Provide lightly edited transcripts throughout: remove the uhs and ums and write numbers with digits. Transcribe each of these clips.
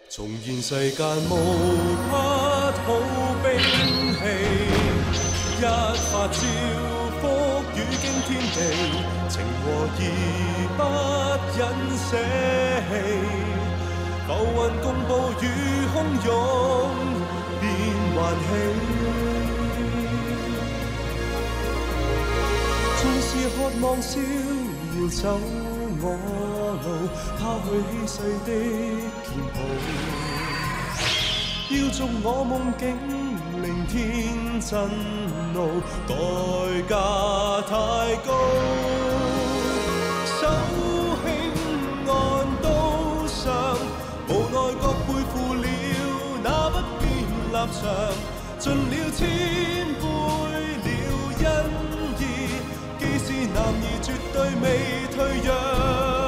重現世間無不好兵器，一發招福與驚天地，情和義不忍捨棄，浮雲共暴雨洶湧變還起，縱是渴望逍遙走我路，拋去稀世的劍譜，要逐我夢境聆天震怒，代價太高。手輕按刀上，無奈各背負了那不變立場，盡了千杯了恩義，既是男兒絕對未退讓。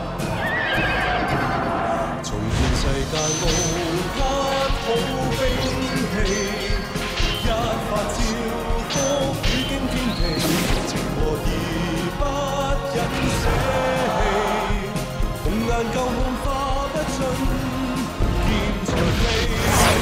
重現世間無不好兵器，一發招福與驚天地，情和義不忍捨棄，紅顏舊夢化不盡劍長氣。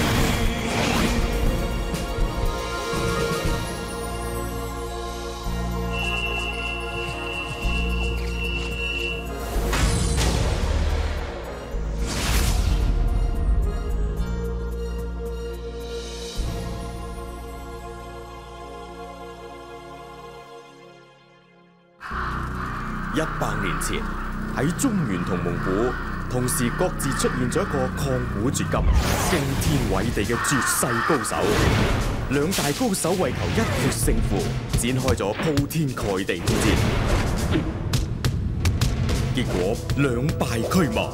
100年前，喺中原同蒙古同時各自出現咗一個曠古絕今、驚天偉地嘅絕世高手。兩大高手為求一決勝負，展開咗鋪天蓋地之戰，結果兩敗俱亡。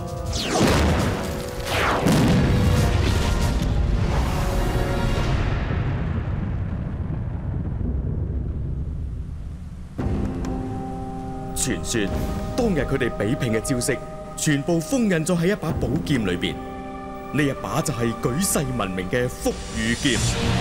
傳說當日佢哋比拼嘅招式，全部封印咗喺一把寶劍裏邊。呢一把就係舉世聞名嘅福羽劍。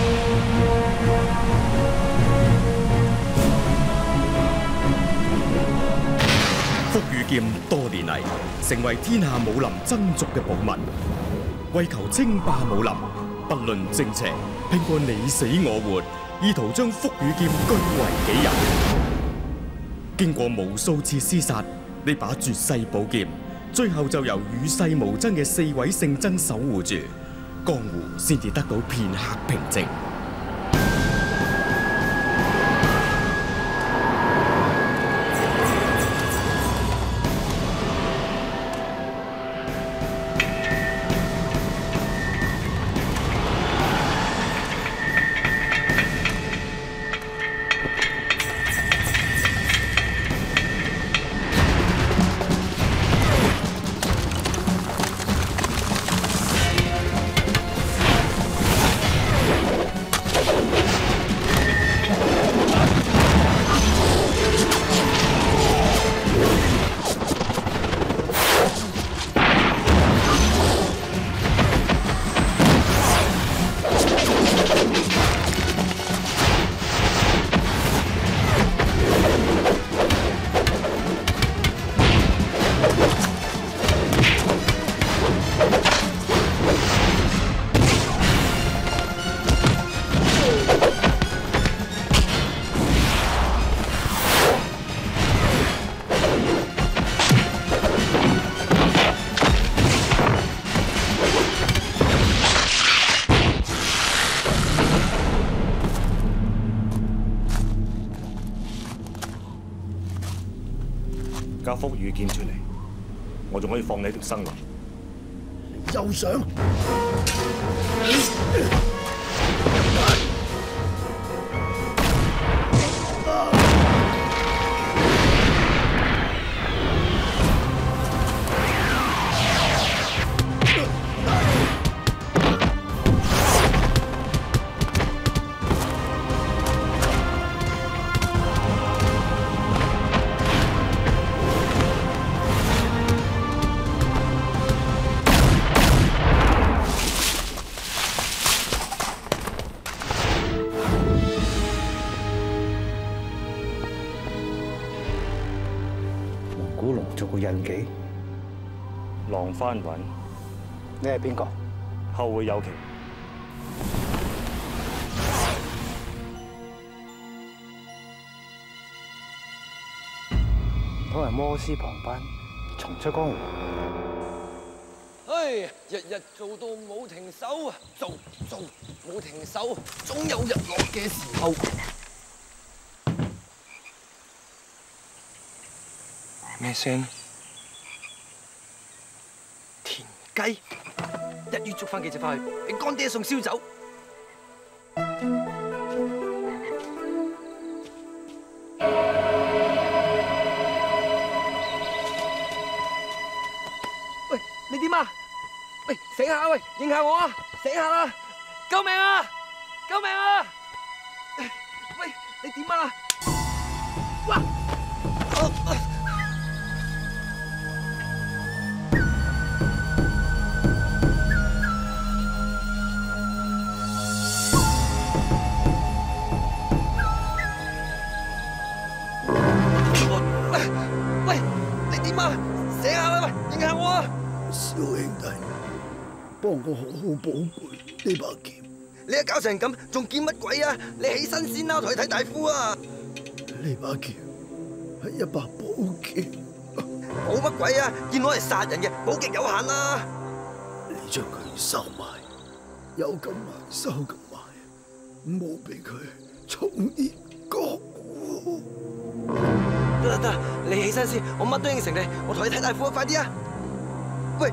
福羽劍多年嚟成為天下武林爭逐嘅寶物，為求稱霸武林，不論正邪，拼過你死我活，意圖將福羽劍據為己有。經過無數次廝殺，呢把絕世寶劍最後就由與世無爭嘅4位聖僧守護住，江湖先至得到片刻平靜。 交福羽劍出嚟，我仲可以放你一條生路。 你又想？ 古龍做過印記， 浪翻雲， 你係邊個？ 後會有期。 都係摩斯旁班，重出江湖。 唉，日日做到冇停手啊，做冇停手，總有日落嘅時候。咩聲？田雞，一於捉翻幾隻翻去，俾乾爹送燒酒。喂，你點啊？喂，醒下喂，應下我啊！醒下啦！救命啊！救命啊！喂，你點啊？哇！喂，你點啊？醒下啦！喂，應下我啊！ 小兄弟，幫我好好保管呢把劍。 你一搞成咁，仲見乜鬼啊？你起身先啦，同佢睇大夫啊！ 呢把劍係一把寶劍， 保乜鬼啊？劍攞嚟殺人嘅，保極有限啦！ 你將佢收埋，有咁埋收咁埋，唔好俾佢重現江湖。 得，你起身先，我乜都應承你，我同你睇大夫啊！快啲啊！喂！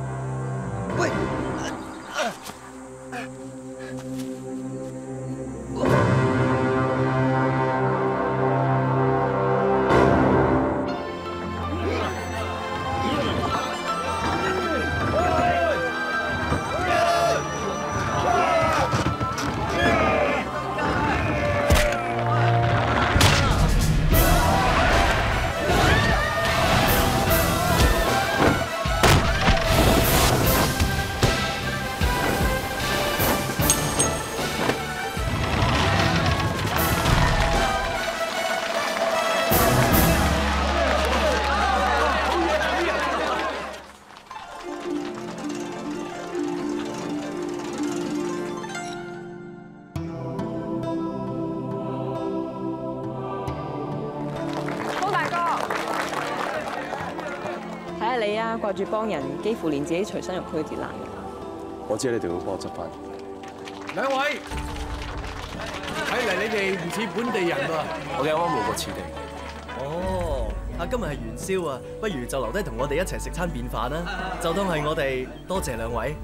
你啊，掛住幫人，幾乎連自己隨身玉佩都跌爛㗎。 我知你哋會幫我執翻。 兩位，睇嚟你哋唔似本地人喎。 我哋啱啱路過此地。 哦，今日係元宵啊，不如就留低同我哋一齊食餐便飯啦，就當係我哋多謝兩位。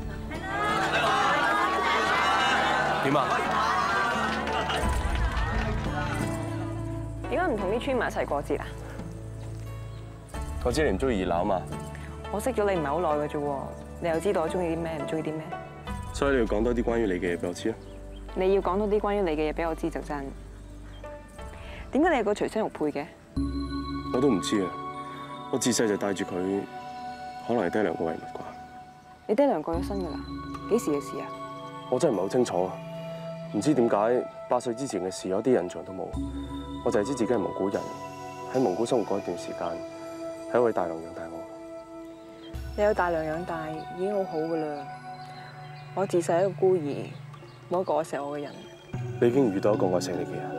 點啊？ 點解唔同啲村民一齊過節啊？ 我知你唔中意熱鬧啊嘛。 我識咗你唔係好耐嘅啫喎，你又知道我中意啲咩，唔中意啲咩？ 所以你要講多啲關於你嘅嘢俾我知啊。 你要講多啲關於你嘅嘢俾我知就真。點解你有個隨身玉佩嘅？ 我都唔知啊，我自細就帶住佢，可能係爹娘嘅遺物啩。 你爹娘過咗身㗎啦？幾時嘅事啊？ 我真係唔係好清楚啊，唔知點解8歲之前嘅事有啲印象都冇。我就係知自己係蒙古人，喺蒙古生活過一段時間，係一位大娘養大我。 你有大娘養大已經好好㗎啦。我自細係一個孤兒，冇一個愛錫我嘅人。 你已經遇到一個愛錫你嘅人。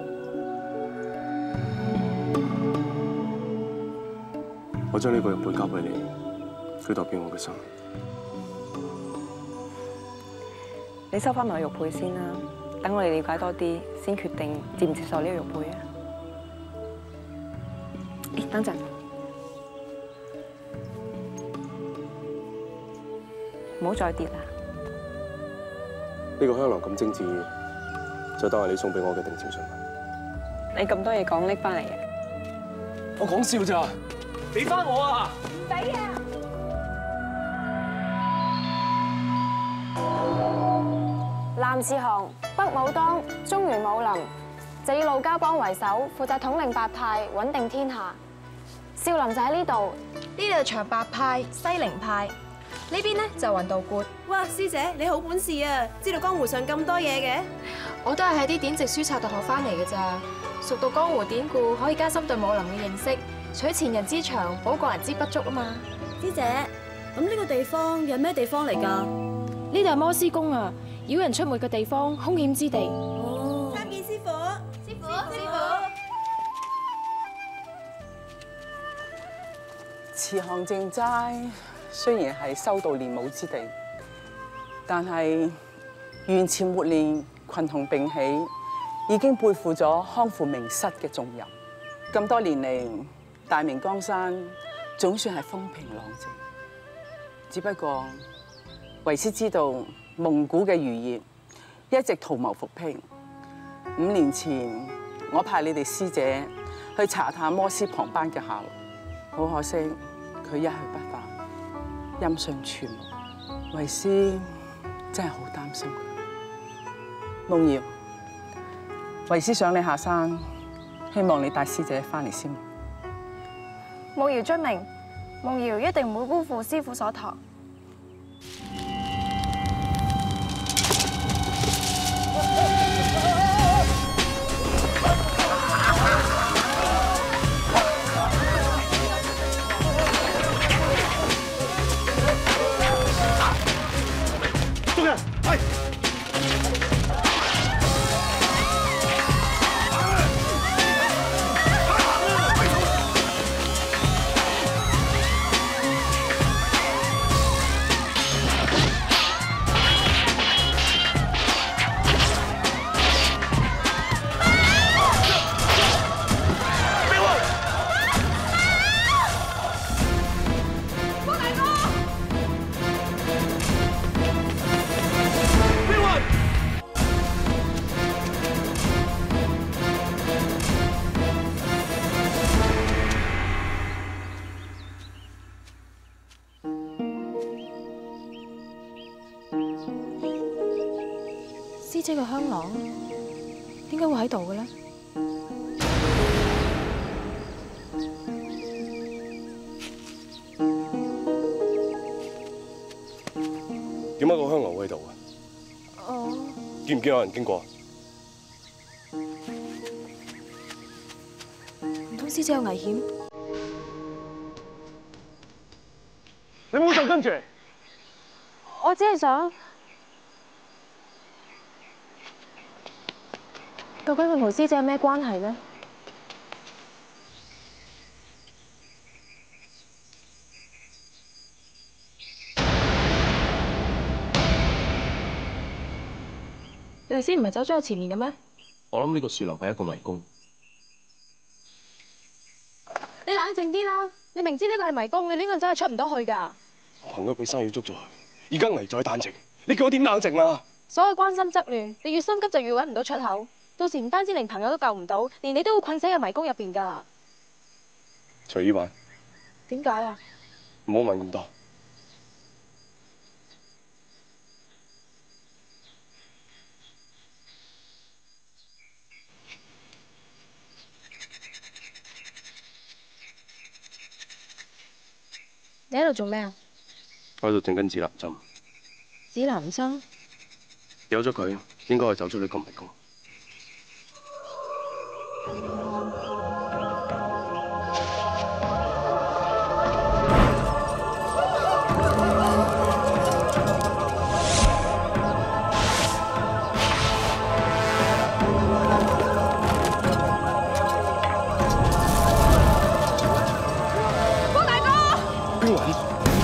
我將呢個玉佩交俾你，佢代表我嘅心。 你收翻埋玉佩先啦，等我哋了解多啲，先決定接唔接受呢個玉佩啊！等陣，唔好再跌啦！ 呢個香囊咁精緻，就當係你送俾我嘅定情信物。 你咁多嘢講，拎翻嚟嘅。 我講笑咋？ 俾翻我啊！ 唔俾啊！ 南士行、北武當、中原武林，就以陸家幫為首，負責統領八派，穩定天下。少林就喺呢度， 呢度長白派、西靈派，呢邊呢就雲道觀。 哇，師姐你好本事啊，知道江湖上咁多嘢嘅。 我都係喺啲典籍書冊度學翻嚟嘅咋，熟讀江湖典故可以加深對武林嘅認識，取前人之長，補過人之不足啊嘛。 師姐，咁呢個地方有咩地方嚟㗎？ 呢度係摩斯宮啊，妖人出沒嘅地方，兇險之地。 哦，參見師傅，師傅，師傅。 慈航淨齋雖然係修道練武之地，但係元朝末年群雄並起，已經背負咗匡扶明室嘅重任。咁多年嚟，大明江山總算係風平浪靜。只不過為師知道蒙古嘅餘孽一直圖謀復辟。5年前，我派你哋師姐去查探摩斯旁班嘅下落，好可惜佢一去不返，音訊全無。為師真係好擔心佢。夢瑤，為師想你下山，希望你帶師姐翻嚟先。 夢瑤遵命，夢瑤一定唔會辜負師傅所託。 眾人，係。 師姐嘅香囊點解會喺度嘅咧？ 點解個香囊會喺度啊？見唔見有人經過？ 唔通師姐有危險？ 你唔好再跟住嚟！ 我只係想，究竟佢同師姐有咩關係呢？你哋先唔係走咗去前面嘅咩？ 我諗呢個樹林係一個迷宮。 你冷靜啲啦！你明知呢個係迷宮，你呢個真係出唔到去㗎。 我幸咗俾生意捉咗佢，而家危在旦夕，你叫我點冷靜啊？ 所謂關心則亂，你越心急就越揾唔到出口。到時唔單止連朋友都救唔到，連你都會困死喺迷宮入邊㗎。 隨意玩。 點解啊？ 唔好問咁多。 你喺度做咩啊？ 我喺度整緊指南針。 指南針？ 有咗佢，應該可以走出呢個迷宮。 方大哥！ 邊位？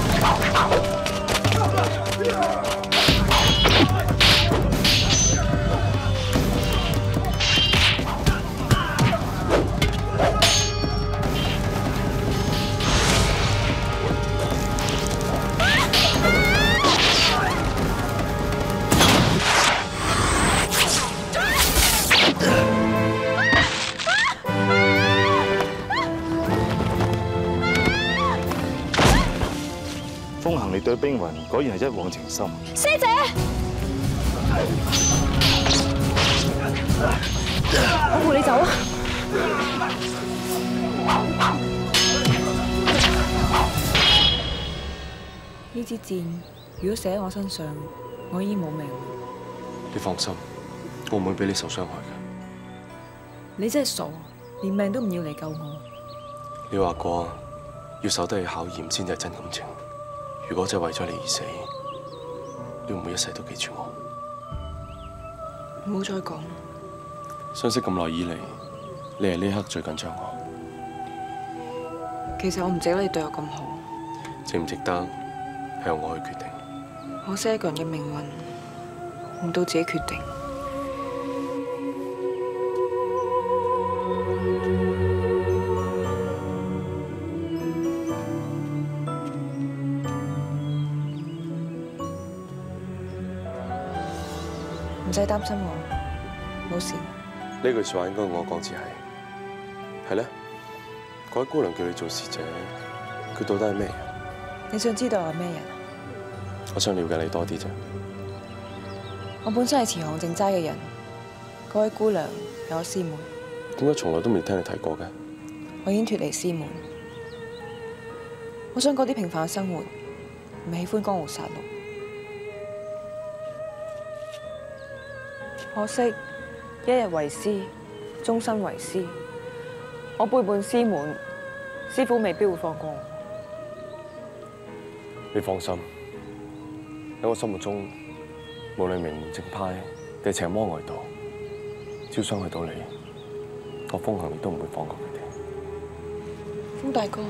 風行你對冰雲果然係一往情深。 師姐，我陪你走啊！ 呢支箭如果射喺我身上，我已經冇命。 你放心，我唔會俾你受傷害嘅。 你真係傻，連命都唔要嚟救我。 你話過要受得起考驗先至係真感情。如果真係為咗你而死， 你會唔會一世都記住我？ 唔好再講。 相識咁耐以嚟，你係呢刻最緊張我。 其實我唔值得你對我咁好。 值唔值得係由我去決定。 可惜一個人嘅命運唔到自己決定。唔使擔心我，冇事。 呢句說話應該我講至係咧。嗰位姑娘叫你做使者，佢到底係咩人？ 你想知道我係咩人？ 我想了解你多啲啫。 我本身係慈航正齋嘅人，嗰位姑娘係我師妹。 點解從來都未聽你提過嘅？ 我已經脫離師門，我想過啲平凡嘅生活，唔係喜歡江湖殺戮。可惜一日為師，終身為師。我背叛師門，師父未必會放過我。 你放心，喺我心目中，無論名門正派定係邪魔外道，只要傷害到你，我風行亦都唔會放過佢哋。 風大哥。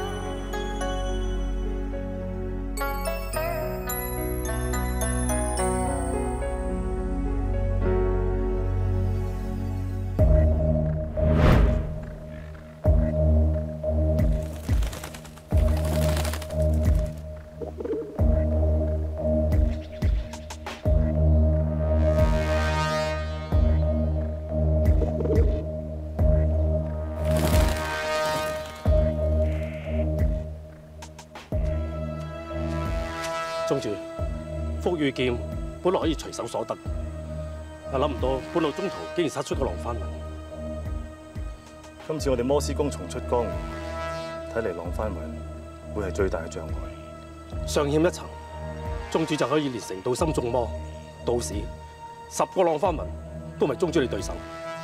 宗主，福羽劍本來可以隨手所得，但諗唔到半路中途竟然殺出個浪翻雲。 今次我哋摩斯宮重出江湖，睇嚟浪翻雲會係最大嘅障礙。 尚欠一層，宗主就可以練成道心眾魔，到時10個浪翻雲都唔係宗主你對手。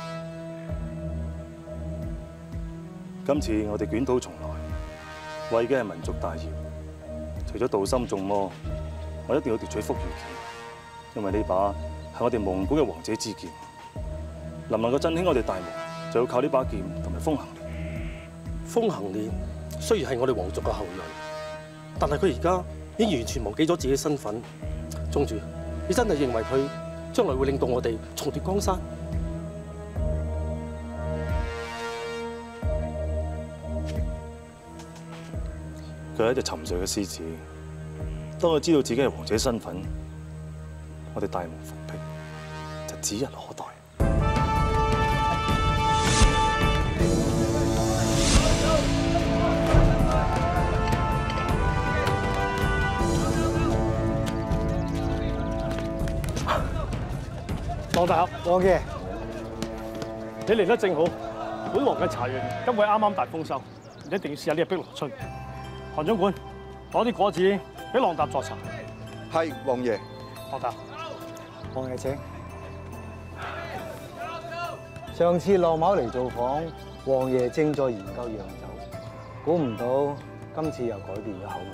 今次我哋捲土重來，為嘅係民族大業。除咗道心眾魔，我一定要奪取福羽劍，因為呢把係我哋蒙古嘅王者之劍。能唔能夠振興我哋大蒙，就要靠呢把劍同埋風行蓮。 風行蓮雖然係我哋皇族嘅後裔，但係佢而家已經完全忘記咗自己身份。宗主，你真係認為佢將來會令到我哋重奪江山？ 佢係一隻沉睡嘅獅子，當佢知道自己係王者身份，我哋大蒙復辟就指日可待。 王大俠，王爺，你嚟得正好。本王嘅茶園今季啱啱大豐收，一定要試下呢個碧螺春。韓總管，攞啲果子俾浪達作茶。 係，王爺。 浪達， 王爺請。上次浪某嚟造訪，王爺正在研究洋酒，估唔到今次又改變咗口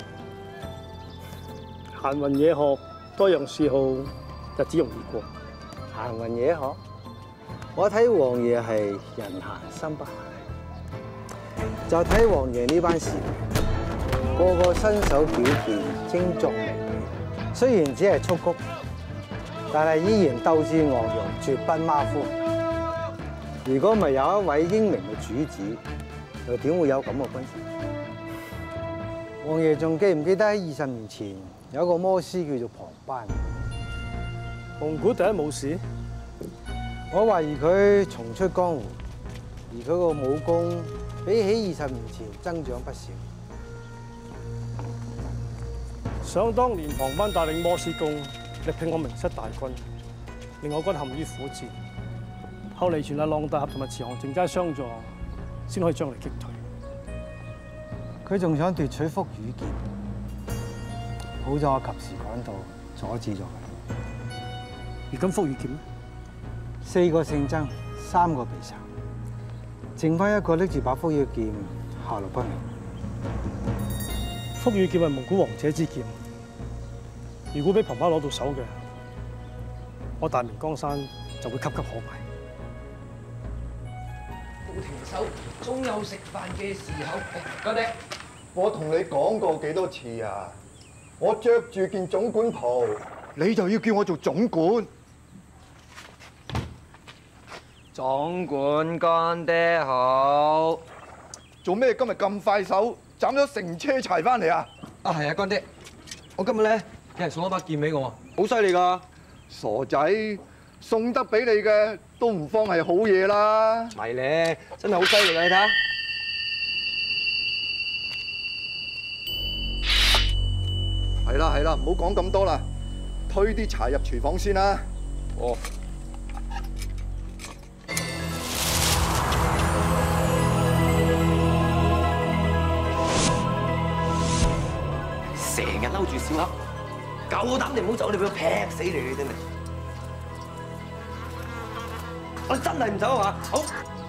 味。 閒雲野鶴，多樣嗜好，日子容易過。 閒雲野鶴，我睇王爺係人閒心不閒，就睇王爺呢班士兵，個個身手矯健，精作無比。雖然只係蹴鞠，但係依然鬥志昂揚，絕不馬虎。如果唔係有一位英明嘅主子，又點會有咁嘅軍事？王爺仲記唔記得喺20年前有一個魔師叫做龐班？ 蒙古第一武士， 我懷疑佢重出江湖，而佢個武功比起20年前增長不少。 想當年龐班帶領摩斯宮力拼我明室大軍，令我軍陷於苦戰。後嚟傳係浪大俠同埋慈航正齋相助，先可以將佢擊退。 佢仲想奪取福羽劍，好在我及時趕到，阻止咗佢。 而今福羽劍呢 ？4個姓曾，3個被殺，剩翻一個拎住把福羽劍，下落不明。 福羽劍係蒙古王者之劍， 如果俾婆婆攞到手嘅，我大明江山就會岌岌可危。 要停手，總有食飯嘅時候。哥爹， 我同你講過幾多次啊？我着住件總管袍，你就要叫我做總管。 總管乾爹好。 做咩今日咁快手，斬咗成車柴翻嚟啊？ 啊係啊，乾爹，我今日咧有人送咗把劍俾我， 好犀利㗎！傻仔，送得俾你嘅都唔方係好嘢啦。 唔係咧，真係好犀利啊！你睇下。 係啦係啦，唔好講咁多啦，推啲柴入廚房先啦。哦。 成日嬲住小黑，夠膽你唔好走，你俾我劈死你真係！我真係唔走啊嘛！好，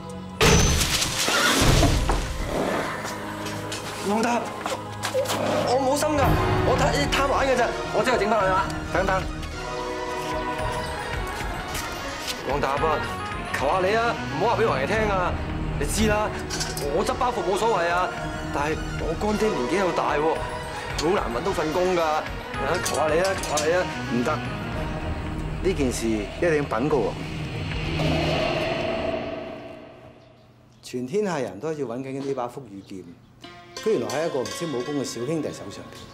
龍達，我冇心㗎，我貪玩嘅啫，我即係整翻佢啊！等等，龍達啊，求下你啊，唔好話俾王爺聽啊！你知啦，我執包袱冇所謂啊，但係我乾爹年紀又大喎。好難揾到份工㗎，求下你啊，求下你啊！ 唔得，呢件事一定要稟告喎。全天下人都喺度揾緊呢把福羽劍，佢原來喺一個唔識武功嘅小兄弟手上邊。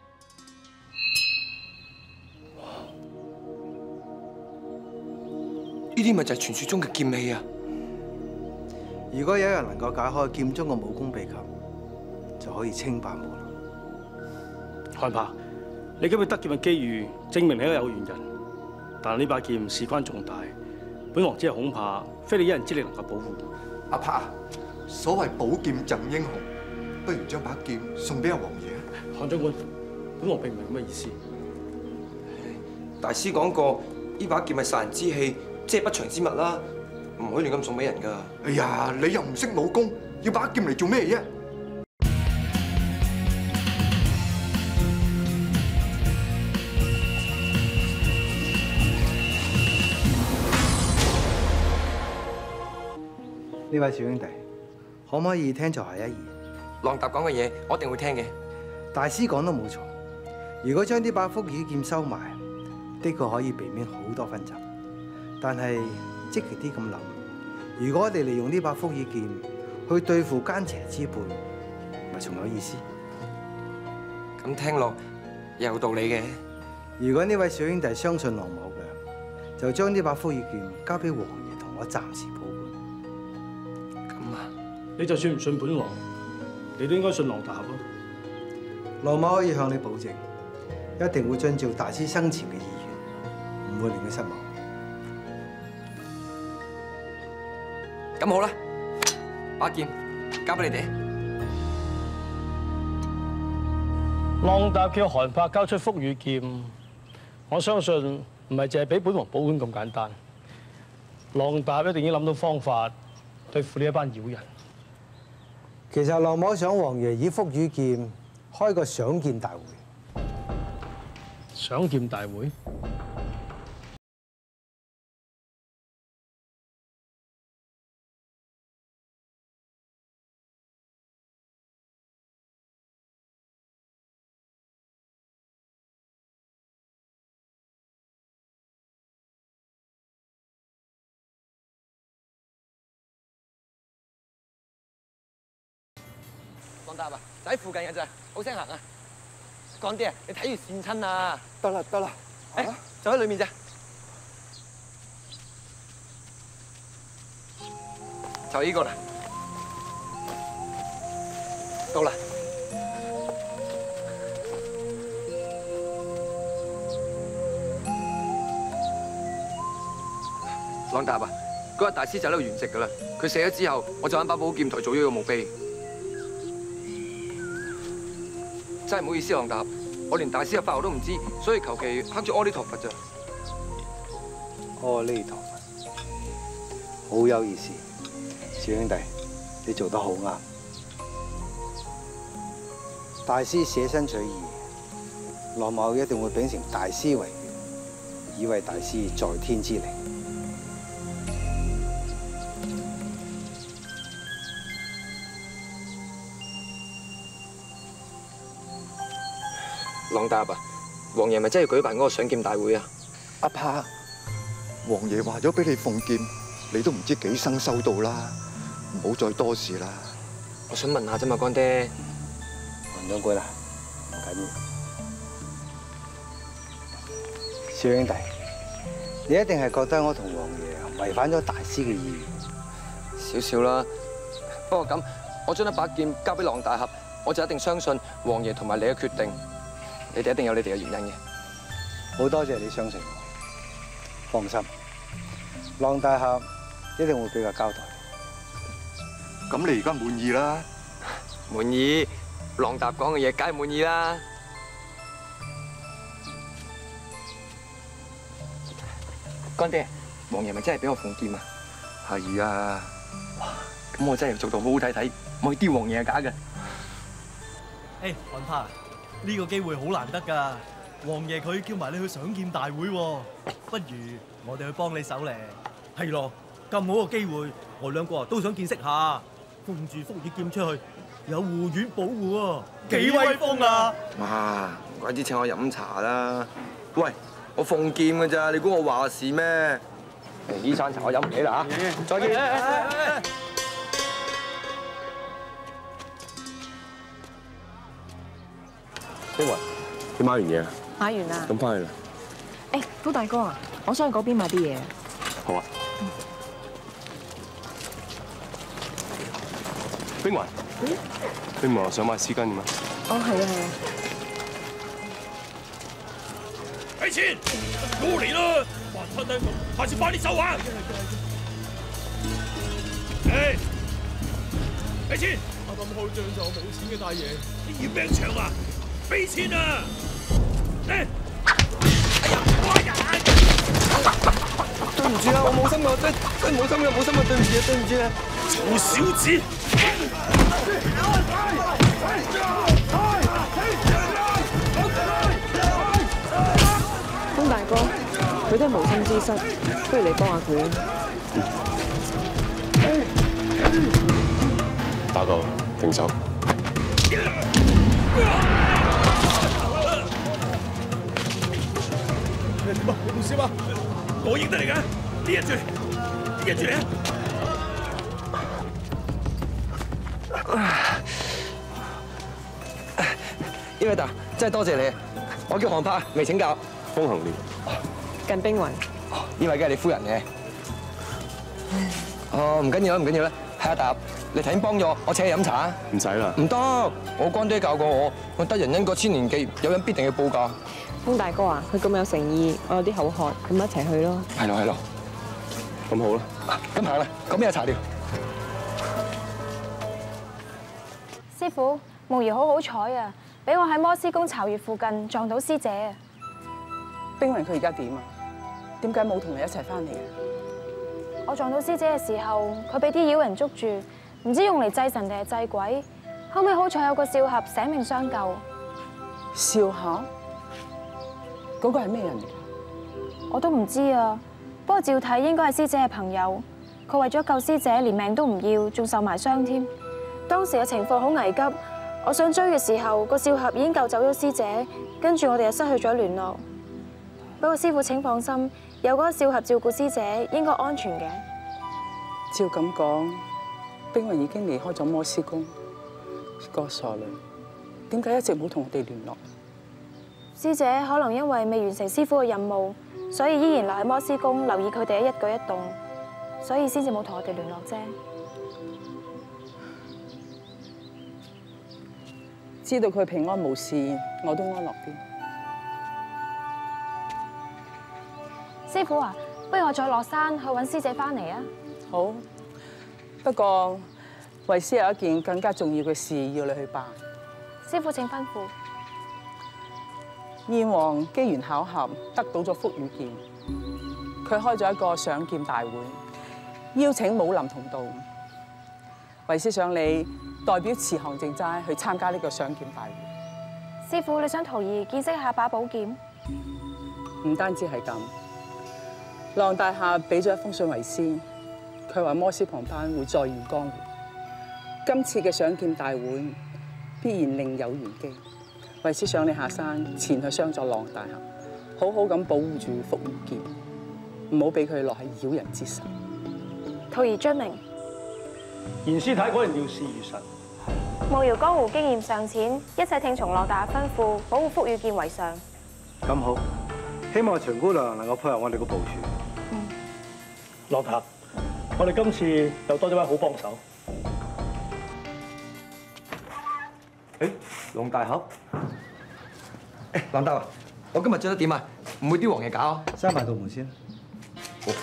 呢啲咪就係傳説中嘅劍氣啊！ 如果有人能夠解開劍中嘅武功秘笈，就可以稱霸武林。 韓伯，你今日得劍嘅機遇，證明你係一個有緣人。但係呢把劍事關重大，本王只係恐怕非你一人之力能夠保護。 阿柏，所謂寶劍贈英雄，不如將把劍送俾阿王爺啊！ 韓長官，本王並唔係咁嘅意思。 大師講過，呢把劍係殺人之器，即係不祥之物啦，唔可以亂咁送俾人㗎。 哎呀，你又唔識武功，要把劍嚟做咩啫？ 呢位小兄弟，可唔可以聽在下一言？ 浪達講嘅嘢，我一定會聽嘅。 大師講得冇錯，如果將呢把福羽劍收埋，的確可以避免好多紛爭。但係積極啲咁諗，如果我哋利用呢把福羽劍去對付奸邪之輩，咪仲有意思？ 咁聽落有道理嘅。 如果呢位小兄弟相信羅某嘅，就將呢把福羽劍交俾王爺同我暫時保管。 你就算唔信本王，你都應該信浪達咯。 羅某可以向你保證，一定會遵照大師生前嘅意願，唔會令佢失望。 咁好啦，把劍交俾你哋。 浪達叫韓伯交出福羽劍，我相信唔係淨係俾本王保管咁簡單。浪達一定要諗到方法對付呢一班妖人。 其實羅某想王爺以福羽劍開個賞劍大會。 賞劍大會？ 浪達啊，就喺附近嘅咋，好聲行啊！乾爹啊，你睇住跣親啊！ 得啦得啦， 誒，就喺裏面咋，就呢個啦，到啦。浪達啊，嗰日大師就喺度圓寂噶啦，佢死咗之後，我就揾把寶劍台做咗個墓碑。真係唔好意思，浪達，我連大師嘅法號都唔知，所以求其刻住阿彌陀佛咋。 阿彌陀佛，好有意思，小兄弟，你做得好啱。大師捨身取義， 羅某一定會秉承大師遺願，以為大師在天之靈。 浪大俠啊，王爺咪真係舉辦嗰個賞劍大會啊？ 阿柏，王爺話咗俾你奉劍，你都唔知幾生收到啦，唔好再多事啦。 我想問下啫嘛，乾爹。 黃掌櫃啦，唔緊要。小兄弟，你一定係覺得我同王爺違反咗大師嘅意願。 少少啦，不過咁，我將一把劍交俾浪大俠，我就一定相信王爺同埋你嘅決定。你哋一定有你哋嘅原因嘅。 好多謝你相信我，放心，浪大俠一定會俾個交代。 咁你而家滿意啦？ 滿意，浪大俠講嘅嘢梗係滿意啦。乾爹，王爺咪真係俾我奉劍啊？ 係啊。 哇，咁我真係要做到好好睇睇，唔可以丟王爺係假嘅。 誒，雲柏，呢個機會好難得㗎，王爺佢叫埋你去賞劍大會喎，不如我哋去幫你手咧。係咯，咁好個機會，我兩個都想見識下，奉住福爾劍出去，有護院保護喎，幾威風啊！ 哇，唔怪之請我飲茶啦。喂，我奉劍㗎咋，你估我話事咩？呢餐茶我飲唔起啦嚇，再見。 英雲，你買完嘢啊？ 買完啦。 咁翻去啦。 誒，高大哥啊，我想去嗰邊買啲嘢。 好啊。冰雲，你唔係話想買絲巾嘅咩？ 哦，係啊，係啊。 俾錢，過嚟啦！還攤低咁，下次快啲收啊！誒，俾錢！啱啱開張就冇錢嘅大爺，你要命長啊！俾錢啊！誒！哎呀！ 對唔住啊，我冇心㗎，真冇心㗎，冇心㗎，對唔住啊，對唔住啊！ 臭小子！ 風大哥，佢都係無心之失，不如你幫下佢啊！ 打夠，停手。 你點啊？你冇事嘛？我認得你㗎，呢一住嚟啊！ 呢位大，真係多謝你，我叫韓柏，未請教。 風行烈。 近冰雲。 呢位梗係你夫人嘅。哦，唔緊要啦，唔緊要啦。係啊，大俠，你頭先幫咗我請你飲茶啊？ 唔使啦。 唔得，我乾爹教過我得人恩過千年記，有人必定要報價。 風大哥啊，佢咁有誠意，我有啲口渴，咁一齊去咯。 係咯係咯。 咁好啦。 咁行啦，咁咩茶料？ 師傅，夢兒好好彩啊！俾我喺摩斯宮巢穴附近撞到師姐啊！ 冰雲佢而家點啊？點解冇同你一齊翻嚟啊？ 我撞到師姐嘅時候，佢俾啲妖人捉住，唔知用嚟祭神定係祭鬼。後尾好彩有個少俠醒命相救。 少俠？嗰個係咩人嚟㗎？ 我都唔知啊，不過照睇應該係師姐嘅朋友。佢為咗救師姐，連命都唔要，仲受埋傷添。當時嘅情況好危急，我想追嘅時候，個少俠已經救走咗師姐，跟住我哋又失去咗聯絡。不過師傅請放心，有嗰個少俠照顧師姐，應該安全嘅。 照咁講，冰雲已經離開咗摩斯宮。個傻女，點解一直冇同我哋聯絡？ 師姐可能因為未完成師傅嘅任務，所以依然留喺摩斯宮，留意佢哋嘅一舉一動，所以先至冇同我哋聯絡啫。 知道佢平安無事，我都安樂啲。 師傅啊，不如我再落山去揾師姐翻嚟啊！ 好，不過為師有一件更加重要嘅事要你去辦。 師傅請吩咐。 燕王機緣巧合得到咗福羽劍，佢開咗一個賞劍大會，邀請武林同道。為師想你代表慈航淨齋去參加呢個賞劍大會。 師傅，你想徒兒見識下把寶劍？ 唔單止係咁，浪大俠俾咗一封信為師，佢話摩斯旁班會再現江湖。今次嘅賞劍大會必然另有玄機。為師想你下山前去相助浪大俠，好好咁保護住福如劍，唔好俾佢落喺妖人之手。 徒兒遵命。 嚴師太果然料事如神。 慕瑤江湖經驗尚淺，一切聽從浪大俠吩咐，保護福與劍為上。 咁好，希望長姑娘能夠配合我哋個部署。 浪大俠，我哋今次又多咗位好幫手。 浪大俠，浪大俠，我今日着得點啊？唔會丟王爺搞啊？ 閂埋道門先。 好。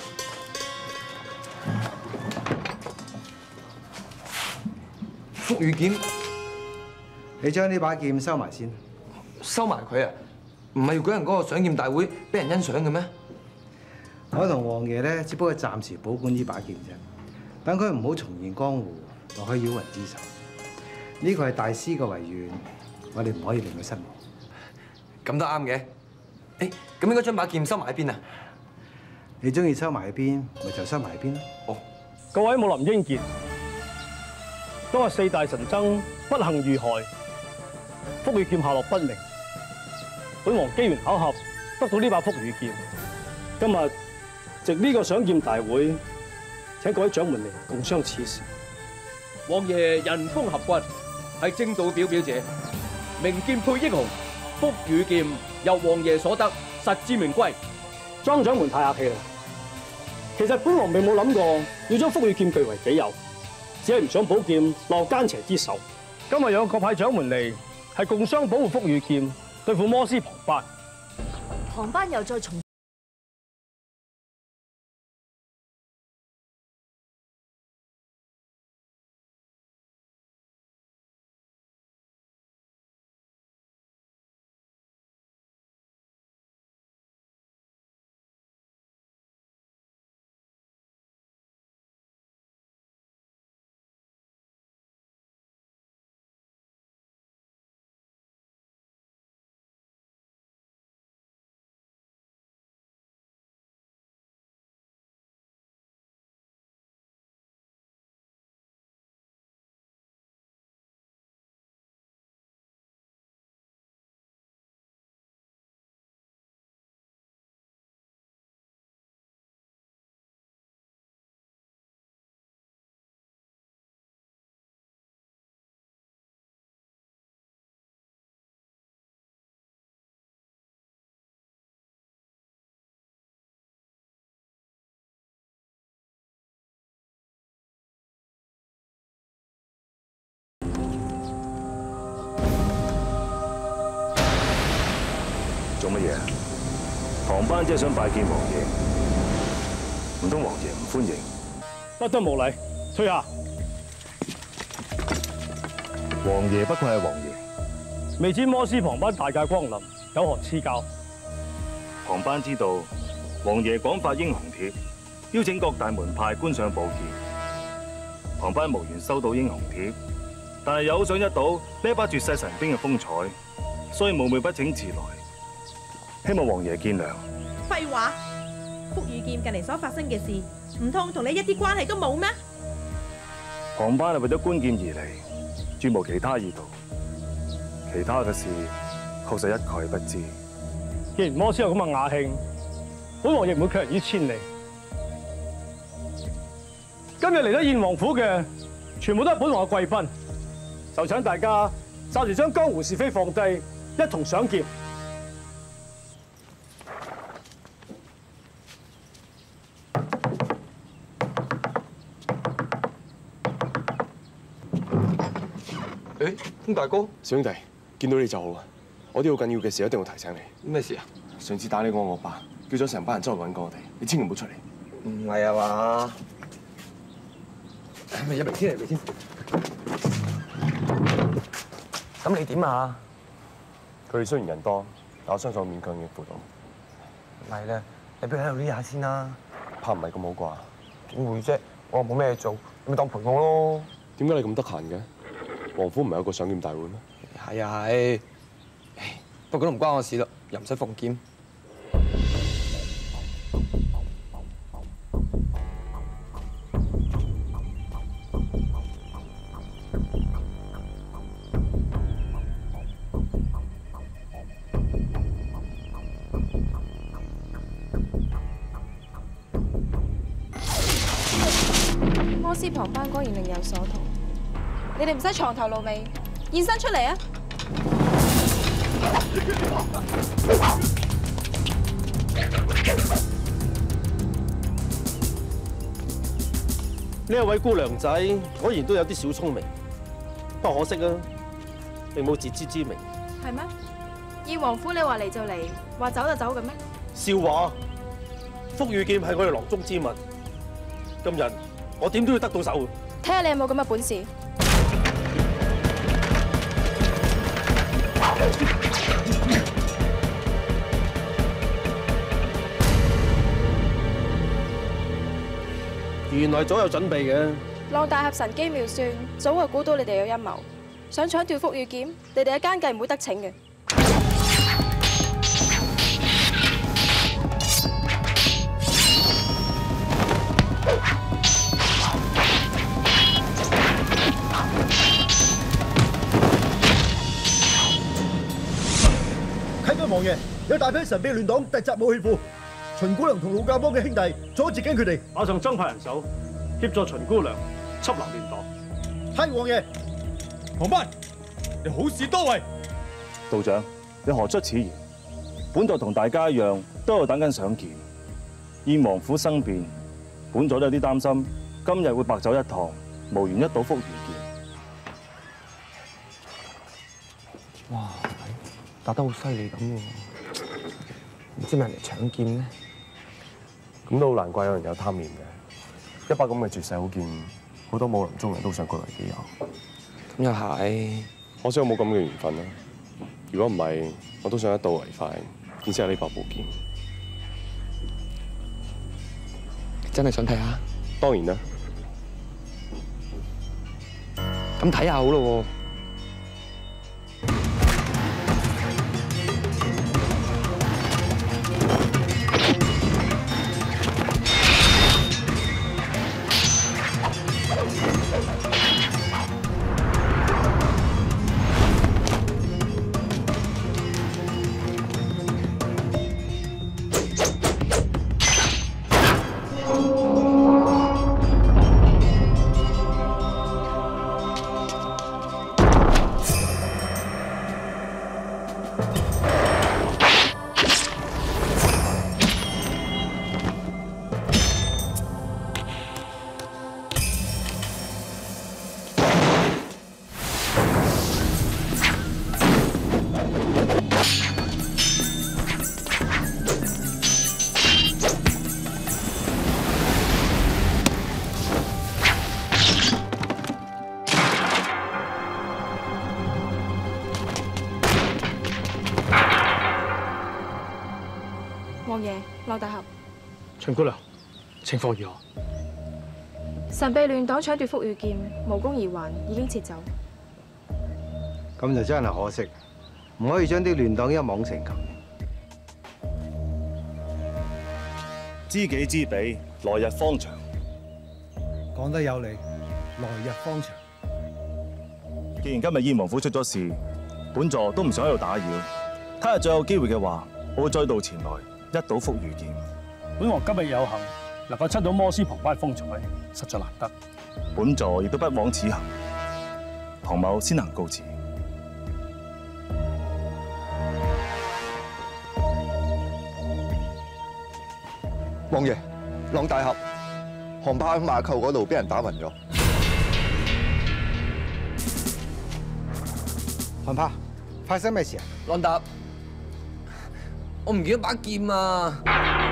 福與劍， 你將呢把劍收埋先。 收埋佢啊？唔係要舉行嗰個賞劍大會，俾人欣賞嘅咩？ 我同王爺咧，只不過暫時保管呢把劍啫，等佢唔好重現江湖，落喺妖人之手。呢個係大師嘅遺願，我哋唔可以令佢失望。 咁都啱嘅。咁應該將把劍收埋喺邊啊？ 你中意收埋喺邊，咪就收埋喺邊咯。 哦， 各位武林英傑，當日四大神僧不幸遇害，福與劍下落不明。本王機緣巧合得到呢把福與劍，今日藉呢個賞劍大會，請各位掌門嚟共商此事。 王爺人風合骨，係正道表表者，名劍配英雄，福與劍由王爺所得，實至名歸。 莊掌門太客氣啦，其實本王並冇諗過要將福與劍據為己有，只係唔想寶劍落奸邪之手。今日有各派掌門嚟，係共商保護福與劍，對付摩斯旁班。 旁班又再重。 做乜嘢？旁班即係想拜見王爺，唔通王爺唔歡迎？ 不得無禮，退下。 王爺不愧係王爺， 未知摩斯旁班大駕光臨，有何賜教？ 旁班知道王爺廣發英雄帖，邀請各大門派觀賞寶劍。旁班無緣收到英雄帖，但係又好想一睹呢把絕世神兵嘅風采，所以冒昧不請自來。希望王爺見諒。 廢話，福與劍近嚟所發生嘅事，唔通同你一啲關係都冇咩？ 旁班係為咗觀劍而嚟，絕無其他意圖。其他嘅事，確實一概不知。 既然摩斯有咁嘅雅興，本王亦唔會拒人於千里。今日嚟得燕王府嘅，全部都係本王嘅貴賓，就請大家暫時將江湖是非放低，一同賞劍。 風大哥， 小兄弟，見到你就好啊！我啲好緊要嘅事一定要提醒你。 咩事啊？ 上次打你我爸，叫咗成班人周圍揾過我哋，你千祈唔好出嚟。 唔係啊嘛？咪入嚟先，入嚟先。咁你點啊？ 佢哋雖然人多，但我相信我勉強應付到。 唔係咧，你不如喺度呢下先啦。 怕唔係咁好啩？ 點會啫？我冇咩做，你咪當陪我咯。 點解你咁得閒嘅？王府唔係有個賞劍大會咩？ 係啊係， 不過都唔關我事啦，又唔使放劍。 摩斯旁班果然另有所圖，你哋唔使藏頭露尾，現身出嚟啊！ 呢一位姑娘仔果然都有啲小聰明，不過可惜啊，並冇自知之明。 係咩？燕王府你話嚟就嚟，話走就走嘅咩？ 笑話！福羽劍係我哋囊中之物，今日我點都要得到手。 睇下你有冇咁嘅本事。 原來早有準備嘅。 浪大俠神機妙算，早就估到你哋有陰謀，想搶奪福羽劍，你哋嘅奸計唔會得逞嘅。 啟禀王爺，有大批神秘亂黨突襲武器庫，秦姑娘同魯家幫嘅兄弟阻截緊佢哋， 馬上增派人手協助秦姑娘緝拿亂黨。 係王爺， 旁班，你好事多為。 道長，你何出此言？本座同大家一樣，都有等緊賞劍。燕王府生變，本座都有啲擔心，今日會白走一趟，無緣一睹福羽劍。 哇！打得好犀利咁喎，唔知咪人嚟搶劍咧？ 咁都好難怪有人有貪念嘅。一把咁嘅絕世好劍，好多武林中人都想據為己有。 咁又係， 可惜我冇咁嘅緣分啦。如果唔係，我都想一睹為快，見識下呢把寶劍。 真係想睇下？ 當然啦。 咁睇下好咯喎。 王爺，浪大俠， 秦姑娘，情況如何？ 神秘亂黨搶奪福羽劍，無功而還，已經撤走。 咁就真係可惜，唔可以將啲亂黨一網成擒。 知己知彼，來日方長。 講得有理，來日方長。 既然今日燕王府出咗事，本座都唔想喺度打擾。睇下再有機會嘅話，我會再度前來一睹福羽劍。 本王今日有幸能夠親到摩斯旁班風采，實在難得。 本座亦都不枉此行。龐某先行告辭。 王爺，浪大俠，航拍喺馬廄嗰度俾人打暈咗。 航拍，發生咩事啊？ 浪達，我唔見咗把劍啊！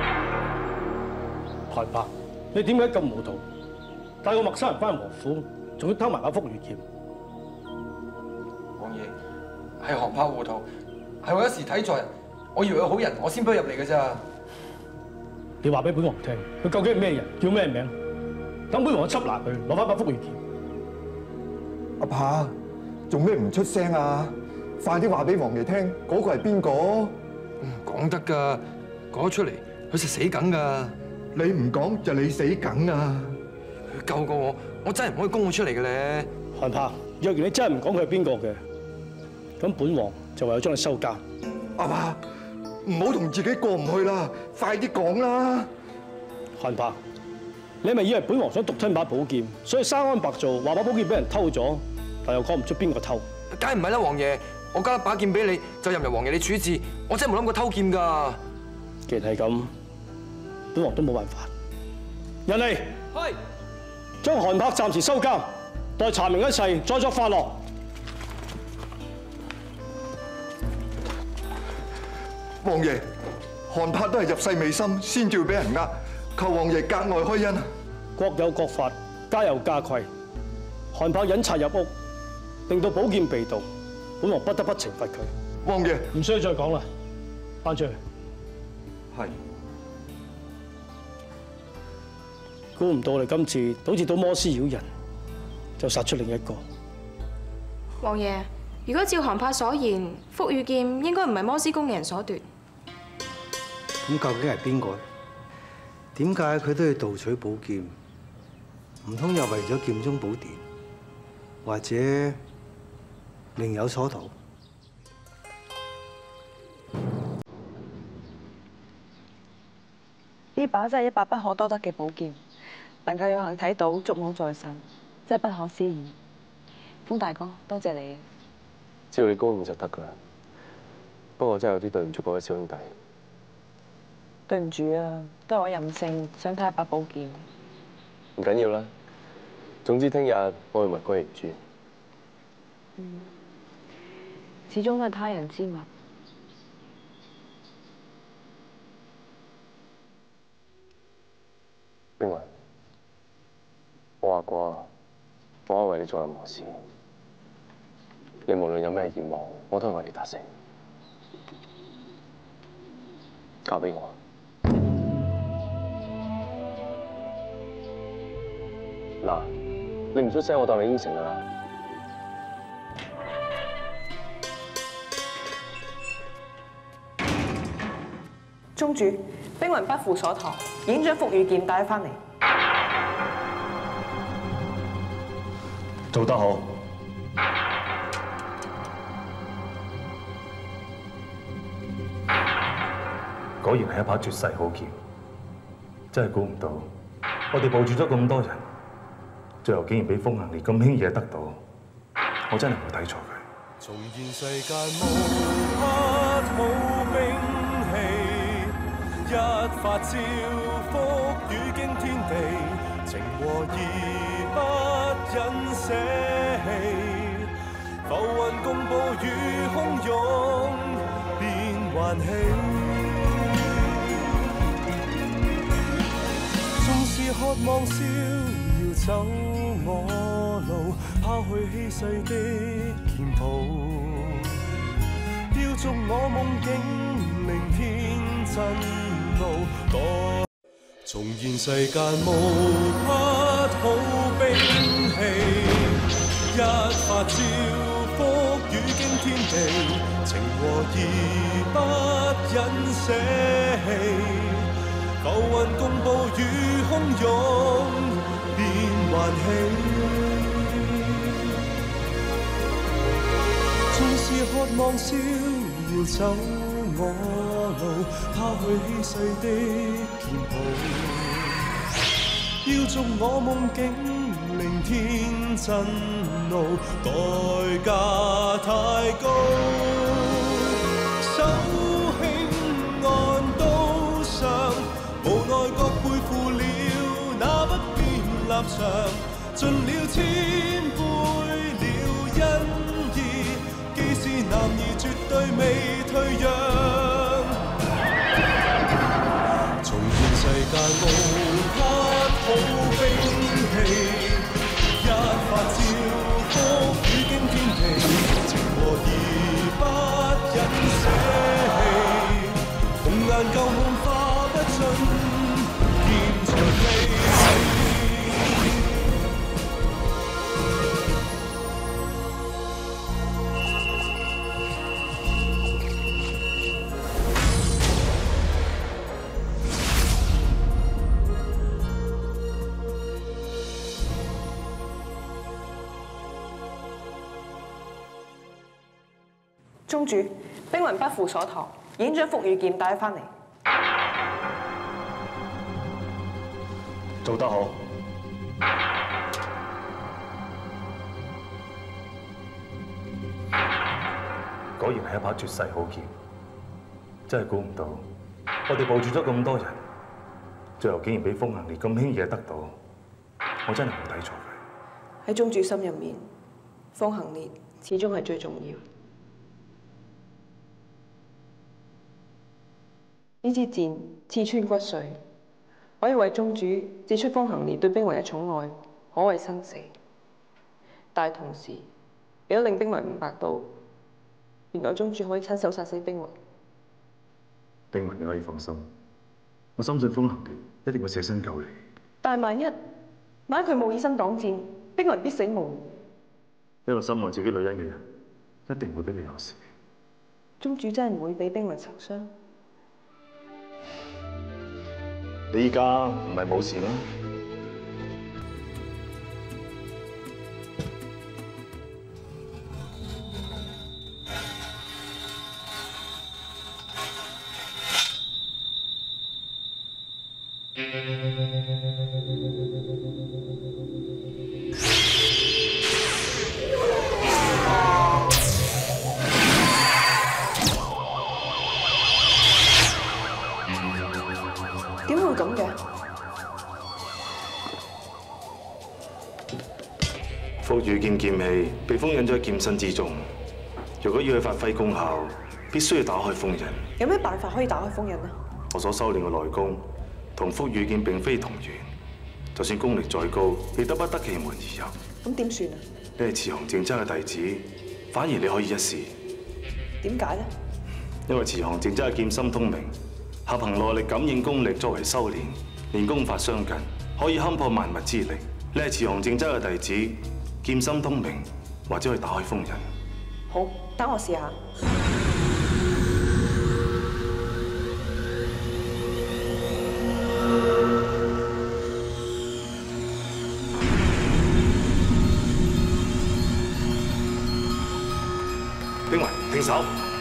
航拍，你點解咁糊塗？帶個陌生人翻王府，仲要偷埋把福羽劍？ 王爺，係航拍糊塗，係我一時睇錯人，我以為佢好人，我先俾佢入嚟嘅咋。 你話俾本王聽，佢究竟係咩人，叫咩名？等本王緝拿佢，攞翻把福羽劍。 阿拍，做咩唔出聲啊？ 快啲話俾王爺聽，嗰個係邊個？ 講得㗎，講咗出嚟，佢實死梗㗎。 你唔講就你死梗啊！ 佢救過我，我真係唔可以供佢出嚟嘅咧。 韓柏，若然你真係唔講佢係邊個嘅，咁本王就唯有將你收監。 阿爸，唔好同自己過唔去啦，快啲講啦！ 韓柏，你係咪以為本王想獨吞把寶劍，所以生安白做話把寶劍俾人偷咗，但又講唔出邊個偷？ 梗係唔係啦，王爺，我交一把劍俾你，就任由王爺你處置，我真係冇諗過偷劍㗎。 既然係咁，本王都冇辦法。人嚟， 係， 將韓柏暫時收監，待查明一切，再作發落。 王爺，韓柏都係入世未深，先至會俾人呃，求王爺格外開恩。 國有國法，家有家規。韓柏引賊入屋，令到寶劍被盜，本王不得不懲罰佢。 王爺， 唔需要再講啦，翻出去。 係。 估唔到我哋今次好似到摩斯妖人，就殺出另一個。 王爺，如果照韓柏所言，福羽劍應該唔係摩斯宮嘅人所奪。 咁究竟係邊個咧？點解佢都要盜取寶劍？唔通又為咗劍中寶典，或者另有所圖？ 呢把真係一把不可多得嘅寶劍，能夠有幸睇到燭光在身，真係不可思議。風大哥，多謝你。 只要你高興就得㗎啦。不過真係有啲對唔住各位小兄弟。 對唔住啊，都係我任性，想睇下把寶劍。 唔緊要啦，總之聽日我會物歸原主。 始終都係他人之物。 冰雲，我話過，我可以為你做任何事。你無論有咩願望，我都係為你達成。交俾我。嗱，你唔出聲，我當你應承啦。 宗主，冰雲不負所託，已經將福羽劍帶咗翻嚟。 做得好。果然係一把絕世好劍，真係估唔到，我哋部署咗咁多人，最後竟然俾風行烈咁輕易就得到，我真係冇睇錯佢。 重現世間無法好兵器，一發照福與驚天地，情和義不忍捨棄，浮雲共暴雨洶湧變還起。縱是渴望逍遙走我路，拋去稀世的劍譜，雕琢我夢境，聆天震怒。重現世間無匹好兵器，一發照福與驚天地，情和義不忍捨棄。浮雲共暴雨洶湧變還起，縱是渴望逍遙走我路，拋去稀世的劍譜，雕琢我夢境，聆天震怒，代價太高。手輕按刀上，無奈各背負了那不變立場，盡了千杯了恩義，既是男兒絕對未退讓。重現世間無匹好兵器，一發照福與驚天地，情和義不忍捨棄，紅顏舊夢化不盡。 宗主，兵魂不負所託，已經將福羽劍帶翻嚟。 做得好。果然係一把絕世好劍，真係估唔到，我哋部署咗咁多人，最後竟然俾風行烈咁輕易就得到，我真係冇睇錯佢。 喺宗主心入面，風行烈始終係最重要。呢支箭刺穿骨髓，可以為宗主指出風行烈對兵魂嘅寵愛，可謂生死。但係同時，亦都令兵魂明白到，原來宗主可以親手殺死兵魂。 兵魂你可以放心，我深信風行烈一定會捨身救你。 但係萬一佢冇以身擋戰，兵魂必死無疑。 一個深愛自己女人嘅人，一定會俾你有事。 宗主真係唔會俾兵魂受傷。 你依家唔係冇事啦。 點會咁嘅？ 福羽劍劍氣被封印咗喺劍身之中，如果要佢發揮功效，必須要打開封印。 有咩辦法可以打開封印呢？ 我所修煉嘅內功同福羽劍並非同源，就算功力再高，亦都不得其門而入。 咁點算啊？ 你係慈航正真嘅弟子，反而你可以一試。 點解呢？ 因為慈航正真嘅劍心通明，合憑內力感應功力作為修煉，連功法相近，可以勘破萬物之力。你係慈航正真嘅弟子，劍心通明，或者可以打開封印。 好，等我試下。 兵魂，停手！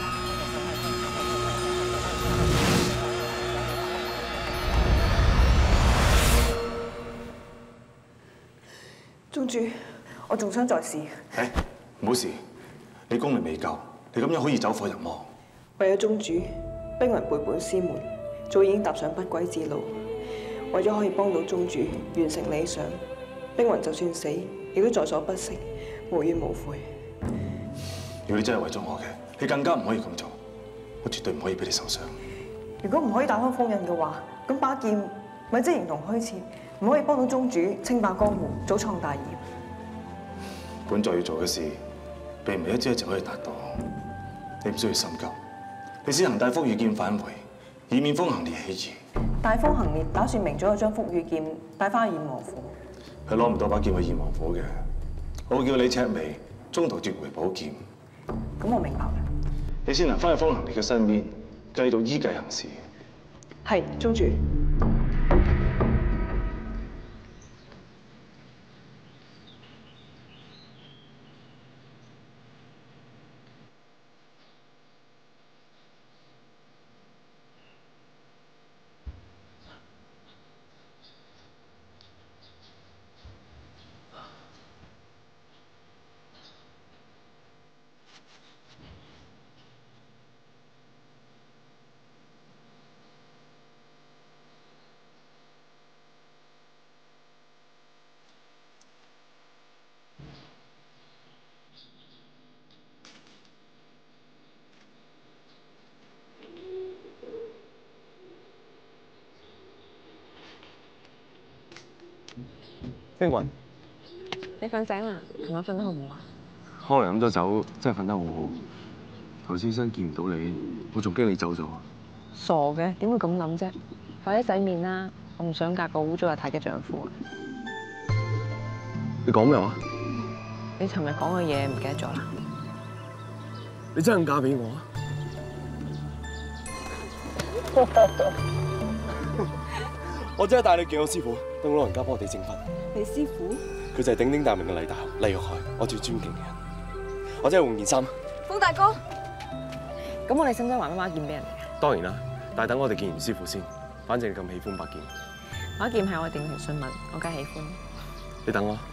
宗主，我仲想再試。 唔好試，你功力未夠，你咁樣好易走火入魔。 為咗宗主，兵魂背叛師門，早已經踏上不歸之路。為咗可以幫到宗主完成理想，兵魂就算死，亦都在所不惜，無怨無悔。 如果你真係為咗我嘅，你更加唔可以咁做。我絕對唔可以俾你受傷。 如果唔可以打開封印嘅話，咁把劍咪即係形同虛設，唔可以幫到宗主稱霸江湖，早創大業。 本座要做嘅事，並唔係一朝一夕可以達到。你唔需要心急，你先行帶福羽劍返回，以免風行烈起疑。 但係風行烈打算明早就將福羽劍帶翻去燕王府。 佢攞唔到把劍去燕王府嘅，我會叫你赤眉中途奪回寶劍。 咁我明白啦。 你先行翻去風行烈嘅身邊，繼續依計行事。 係，宗主。 冰雲， 你瞓醒啦？琴晚瞓得好唔好啊？ 可能飲咗酒，真係瞓得好好。頭先真見唔到你，我仲驚你走咗。 傻嘅，點會咁諗啫？快啲洗面啦！我唔想嫁個污糟邋遢嘅丈夫啊！ 你講咩話？ 你尋日講嘅嘢唔記得咗啦？ 你真係嫁俾我啊？我真係帶你見我師傅，等老人家幫我哋證婚。 你師傅？ 佢就係鼎鼎大名嘅黎大俠黎玉海，我最尊敬嘅人。我真係換件衫。 風大哥， 咁我哋使唔使還翻把劍俾人哋啊？ 當然啦，但係等我哋見完師傅先。反正你咁喜歡把劍， 把劍係我定情信物，我梗係喜歡。 你等我。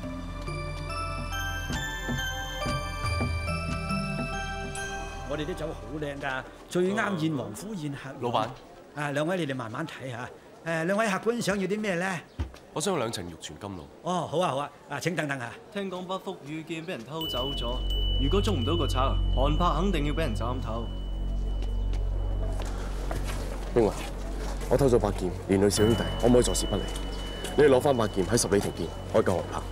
我哋啲酒好靚㗎，最啱宴王府宴客。 老闆， 兩位你哋慢慢睇下。兩位客官想要啲咩咧？ 我想要2層玉泉甘露。 哦，好啊好啊，請等等啊。 聽講把福羽劍俾人偷走咗，如果捉唔到個賊，韓柏肯定要俾人斬頭。 冰華，我偷咗把劍，連累小兄弟，可唔可以坐視不理？你哋攞翻把劍喺10里亭見，可以救韓柏。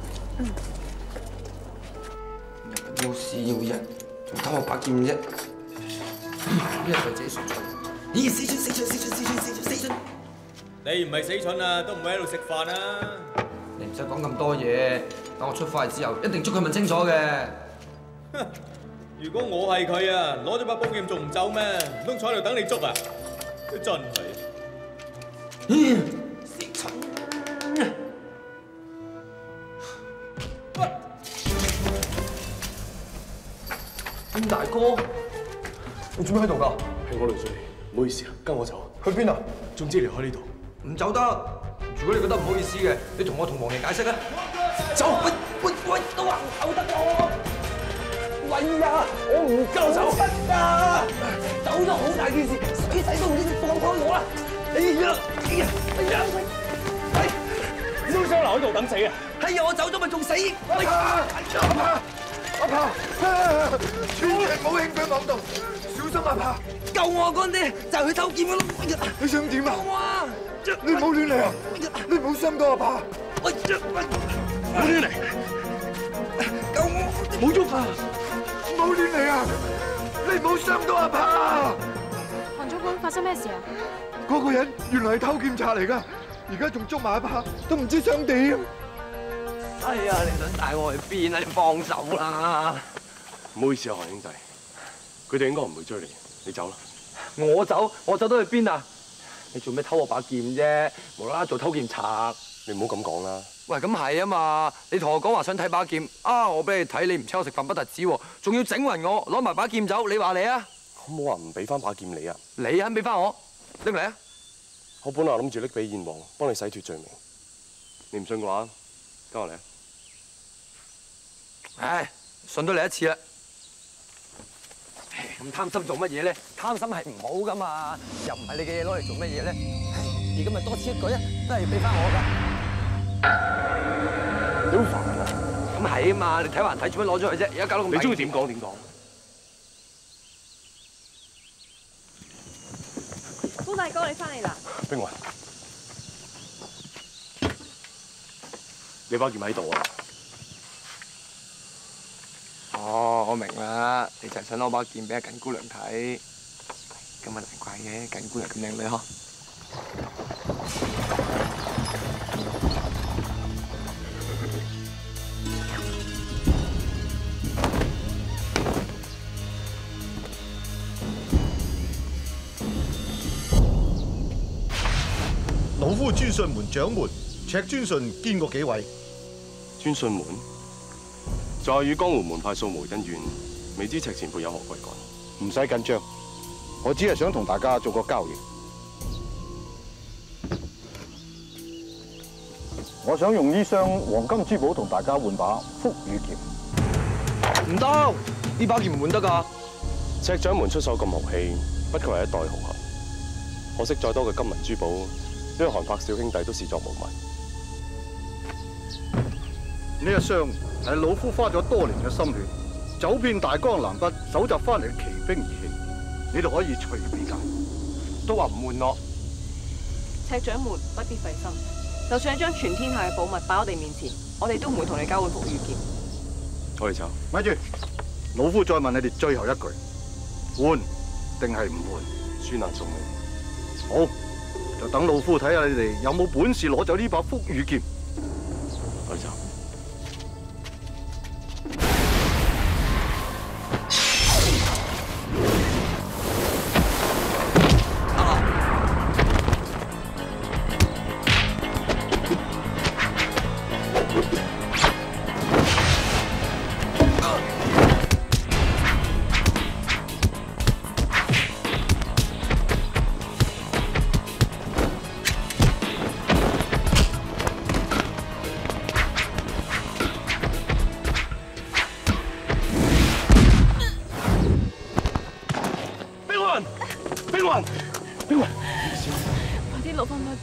要事要人，仲偷我把劍啫？一係自己傻咗。咦！死蠢！ 你唔係死蠢啊，都唔會喺度食飯啊！ 你唔使講咁多嘢，等我出翻嚟之後，一定捉佢問清楚嘅。 如果我係佢啊，攞咗把寶劍仲唔走咩？唔通坐喺度等你捉啊？真係。 死蠢！邊大哥，你做咩喺度㗎？ 係我累咗你，唔好意思啊，跟我走。 去邊啊？ 總之離開呢度。 唔走得。如果你覺得唔好意思嘅，你同我同王爺解釋啊。走！喂，都話唔走得喎。喂呀，我唔夠走得㗎。走咗好大件事，水仔都唔知你放開我啦。 你都想留喺度等死啊？ 係啊，我走咗咪仲死？ 阿柏，千祈唔好輕舉妄動，小心阿柏！ 救我啊，乾爹！就係佢偷劍嘅咯。 你想點啊？ 救我啊！ 你唔好亂嚟啊！你唔好傷到阿柏！ 唔好亂嚟！救我！ 唔好喐啊！唔好亂嚟啊！你唔好傷到阿柏！ 韓總管，發生咩事啊？ 嗰個人原來係偷劍賊嚟㗎，而家仲捉埋阿柏，都唔知想點。 哎呀！你想帶我去邊啊？你放手啦！ 唔好意思啊，韓兄弟，佢哋應該唔會追你，你走啦。 我走得去邊啊？你做咩偷我把劍啫？無啦啦做偷劍賊， 你唔好咁講啦。 喂，咁係啊嘛！你同我講話想睇把劍啊，我俾你睇，你唔請我食飯不特止喎，仲要整暈我，攞埋把劍走，你話你啊？ 我冇話唔俾翻把劍你啊！ 你肯俾翻我？拎嚟啊！ 我本來諗住拎俾燕王，幫你洗脫罪名。你唔信嘅話，跟我嚟啊！ 唉，信咗你一次啦。咁貪心做乜嘢咧？貪心係唔好噶嘛，又唔係你嘅嘢攞嚟做乜嘢咧？而家咪多此一舉啊，都係要俾翻我噶。 你好煩啊！ 咁係啊嘛，你睇還睇，做咩攞咗佢啫？而家搞到咁。 你中意點講點講。 高大哥，你翻嚟啦！ 冰雲，你把劍喺度啊！ 哦，我明啦，你就係想攞把劍俾阿緊姑娘睇，咁啊難怪嘅，緊姑娘咁靚女嗬。 老夫專順門掌門赤專順見過幾位？ 專順門在與江湖門派素無恩怨，未知赤前輩有何貴幹？ 唔使緊張，我只係想同大家做個交易。我想用呢箱黃金珠寶同大家換把福羽劍。 唔得，呢把劍唔換得㗎。 赤掌門出手咁豪氣，不愧係一代豪俠。可惜再多嘅金銀珠寶，呢個韓柏小兄弟都視作無物。 呢一箱係老夫花咗多年嘅心血，走遍大江南北，搜集翻嚟嘅奇兵異器，你哋可以隨便揀。 都話唔換咯。 赤掌門不必費心，就算係將全天下嘅寶物擺我哋面前，我哋都唔會同你交換福羽劍。 我哋走。 咪住，老夫再問你哋最後一句：換定係唔換？ 輸難送你。 好，就等老夫睇下你哋有冇本事攞走呢把福羽劍。 我哋走。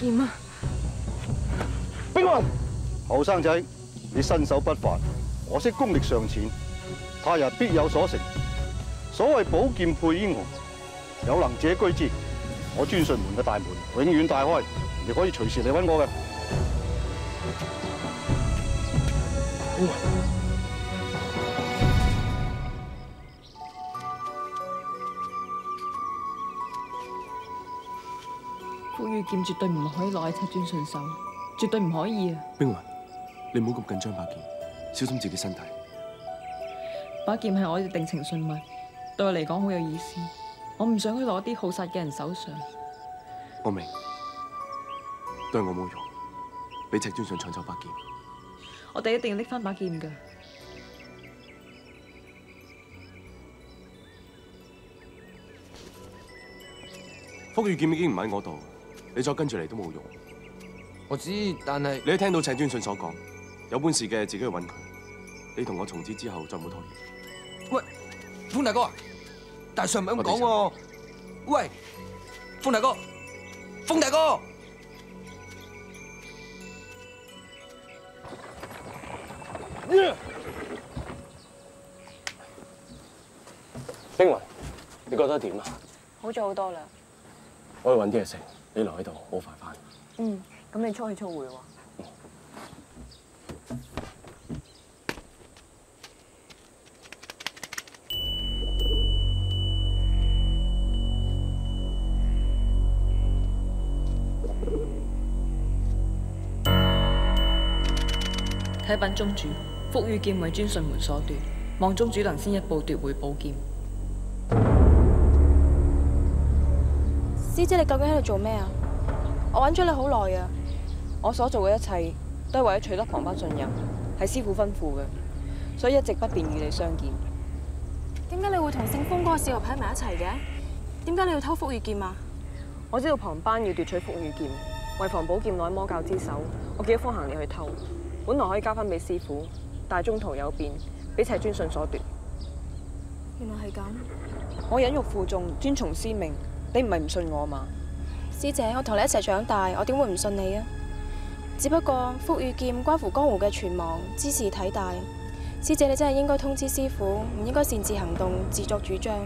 劍啊！ 冰雲，後生仔，你身手不凡，可惜功力尚淺，他日必有所成。所謂寶劍配英雄，有能者居之。我專順門嘅大門永遠大開，你可以隨時嚟揾我嘅。 福羽劍絕對唔可以落喺赤尊順手，絕對唔可以啊！ 冰雲，你唔好咁緊張把劍，小心自己身體。 把劍係我哋定情信物，對我嚟講好有意思。我唔想佢落啲好殺嘅人手上。 我明，對我冇用，俾赤尊順搶走把劍。 我哋一定要拎翻把劍㗎。 福羽劍已經唔喺我度，你再跟住嚟都冇用。 我知，但係你都聽到赤尊順所講，有本事嘅自己去揾佢。你同我從此之後再冇拖延。 喂，風大哥，大上唔係咁講喎。喂，風大哥，風大哥。 冰雲，你覺得點啊？ 好咗好多啦。 我去揾啲嘢食，你留喺度，好快翻。 嗯，咁你出去操會喎。 啟稟宗主，福羽劍為尊順門所奪，望宗主能先一步奪回寶劍。 師姐，你究竟喺度做咩啊？我揾咗你好耐啊！ 我所做嘅一切都係為咗取得旁班信任，係師父吩咐嘅，所以一直不便與你相見。 點解你會同姓風嗰個少俠喺埋一齊嘅？點解你要偷福羽劍啊？ 我知道旁班要奪取福羽劍，為防寶劍內魔教之手，我叫咗方行烈去偷，本來可以交翻俾師父，但係中途有變，俾赤尊順所奪。 原來係咁。 我忍辱負重，遵從師命。你唔係唔信我嘛？ 師姐，我同你一齊長大，我點會唔信你啊？只不過福羽劍關乎江湖嘅存亡，茲事體大。師姐，你真係應該通知師父，唔應該擅自行動，自作主張。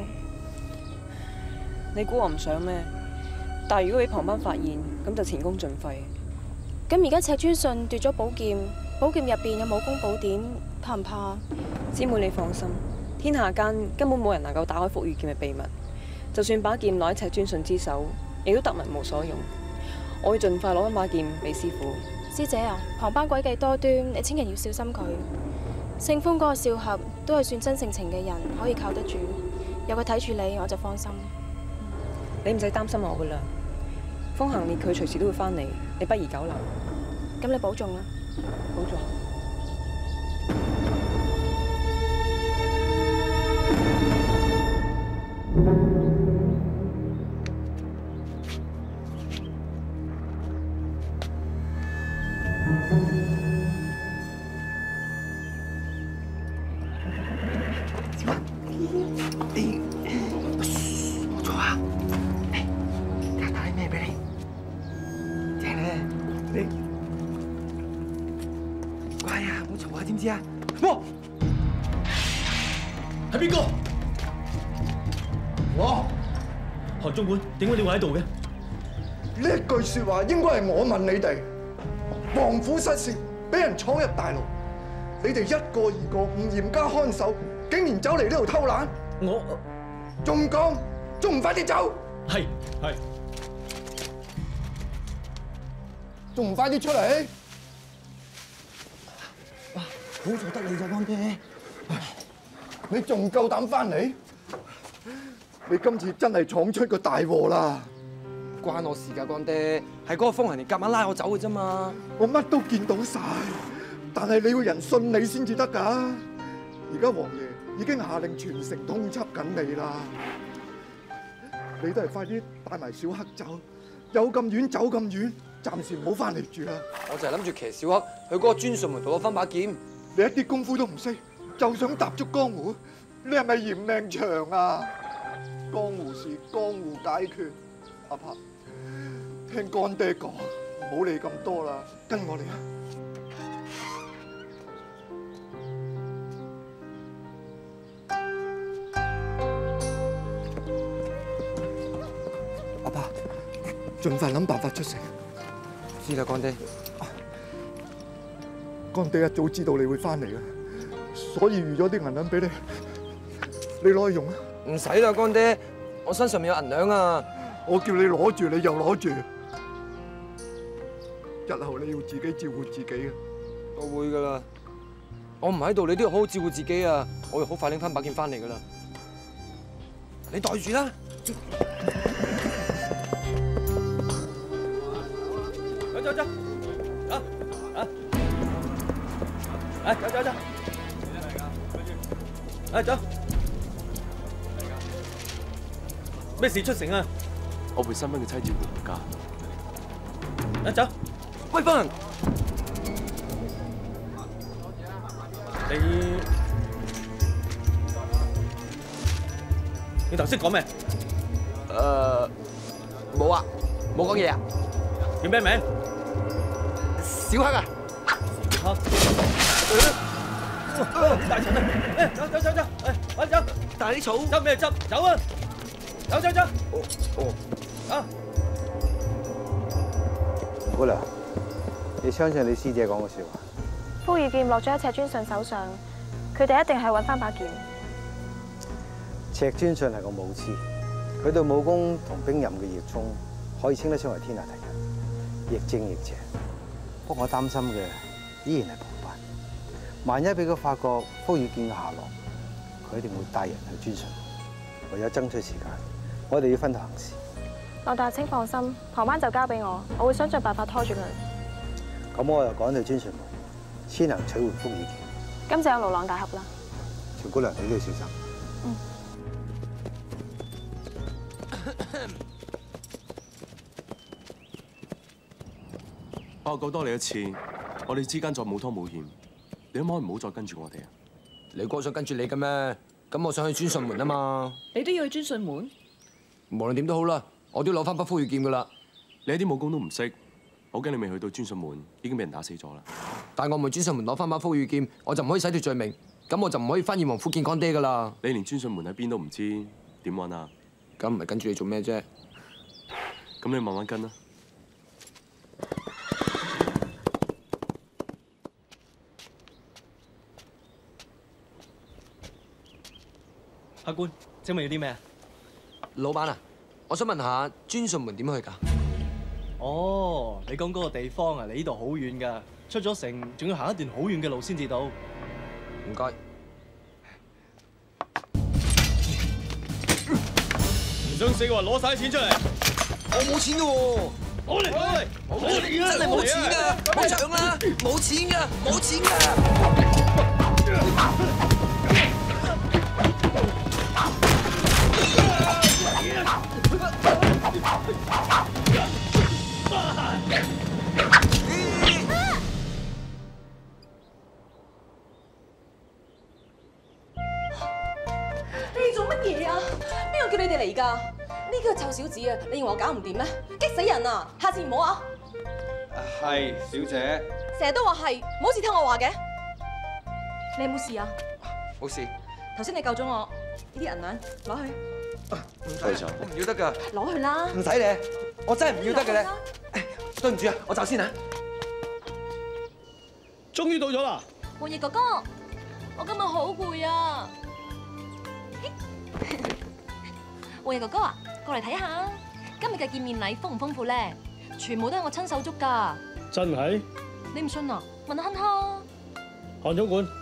你估我唔想咩？但係如果俾旁班發現，咁就前功盡廢。 咁而家赤尊順奪咗寶劍，寶劍入邊有武功寶典，怕唔怕？ 師妹你放心，天下間根本冇人能夠打開福羽劍嘅秘密。就算把劍攞喺赤尊順之手，亦都得物無所用。我會盡快攞翻把劍俾師父。 師姐啊，旁班詭計多端，你千祈要小心佢。姓風嗰個少俠都係算真性情嘅人，可以靠得住。有佢睇住你，我就放心。 你唔使擔心我噶啦，風行烈佢隨時都會翻嚟，你不宜久留。 咁你保重啦， 保重。 係邊個？我韓總管，點解你會喺度嘅？ 呢一句説話應該係我問你哋。王府失竊，俾人闖入大牢，你哋一個二個唔嚴加看守，竟然走嚟呢度偷懶。 我仲講，仲唔快啲走？ 係， 仲唔快啲出嚟？ 哇！好在得你咋，乾爹。 你仲夠膽翻嚟？你今次真係闖出個大禍啦！ 關我事㗎，乾爹，係嗰個風行烈夾硬拉我走嘅啫嘛。 我乜都見到晒，但係你要人信你先至得㗎。而家王爺已經下令全城通緝緊你啦，你都係快啲帶埋小黑走，有咁遠走咁遠，暫時唔好翻嚟住啦。 我就係諗住騎小黑去嗰個專順門度攞翻把劍。 你一啲功夫都唔識，就想踏足江湖，你係咪嫌命長啊？江湖事江湖解決，阿伯聽乾爹講， 好理咁多啦，跟我嚟啊！阿爸，盡快諗辦法出城。 知啦，乾爹。 乾爹一早知道你會翻嚟嘅，所以預咗啲銀兩俾你，你攞去用啊！ 唔使啦，乾爹，我身上面有銀兩啊！ 我叫你攞住，你又攞住。日後你要自己照顧自己嘅。 我會噶啦，我唔喺度，你都要好好照顧自己啊！我會好快拎翻把劍翻嚟噶啦，你袋住啦。 走，走，走，咩事出城啊？ 我陪新婚嘅妻子回家。 走， 喂，班人， 你頭先講咩？ 冇啊，冇講嘢啊。 叫咩名？ 小黑啊！ 小黑，大塵啊！走，快走！ 大啲草， 執咩執？走啊！走！啊！ 吳姑娘，你相信你師姐講嘅說話？ 福爾劍落咗喺赤尊順手上，佢哋一定係揾翻把劍。 赤尊順係個武痴，佢對武功同兵刃嘅熱衷可以稱得上係天下第一，亦正亦邪。不過我擔心嘅依然係旁班，萬一俾佢發覺福爾劍嘅下落，佢一定會帶人去尊順。為咗爭取時間，我哋要分頭行事。 羅大，請放心，旁班就交俾我，我會想盡辦法拖住佢。 咁我又趕去尊順門，先能取回福爾劍。 今就有盧朗大俠啦。 徐姑娘，你都要小心。 嗯。 我救多你一次，我哋之間再冇拖冇欠，你可唔可以唔好再跟住我哋啊？ 你哥想跟住你嘅咩？咁我想去尊順門啊嘛。 你都要去尊順門？ 無論點都好啦，我都要攞翻把福爾劍噶啦。 你一啲武功都唔識，我驚你未去到尊順門已經俾人打死咗啦。 但我唔去尊順門攞翻把福爾劍，我就唔可以洗脫罪名，咁我就唔可以翻燕王府見乾爹噶啦。 你連尊順門喺邊都唔知，點揾啊？ 咁唔係跟住你做咩啫？ 咁你慢慢跟啦。 阿官，請問要啲咩啊？ 老闆啊，我想問下尊順門點去㗎？ 哦，你講嗰個地方啊，離呢度好遠㗎，出咗城仲要行一段好遠嘅路先至到。 唔該。 唔想死嘅話，攞晒啲錢出嚟。 我冇錢嘅喎。 攞嚟！ 真係冇錢㗎，冇搶啦，冇錢㗎，冇錢㗎。 你做乜嘢啊？邊個叫你哋嚟㗎？呢個臭小子啊！你認為我搞唔掂咩？激死人啊！下次唔好啊！ 係，小姐。 成日都話係，唔好似聽我話嘅。你有冇事啊？ 冇事。 頭先你救咗我，呢啲銀兩攞去。 唔使，我唔要得㗎。 攞去啦。 唔使你，我真係唔要得嘅咧。對唔住啊，我走先啊。 終於到咗啦！ 黃爺哥哥，我今日好攰啊！黃爺哥哥啊，過嚟睇下，今日嘅見面禮豐唔豐富咧？全部都係我親手捉㗎。 真係？ 你唔信啊？問下亨亨。 韓總管，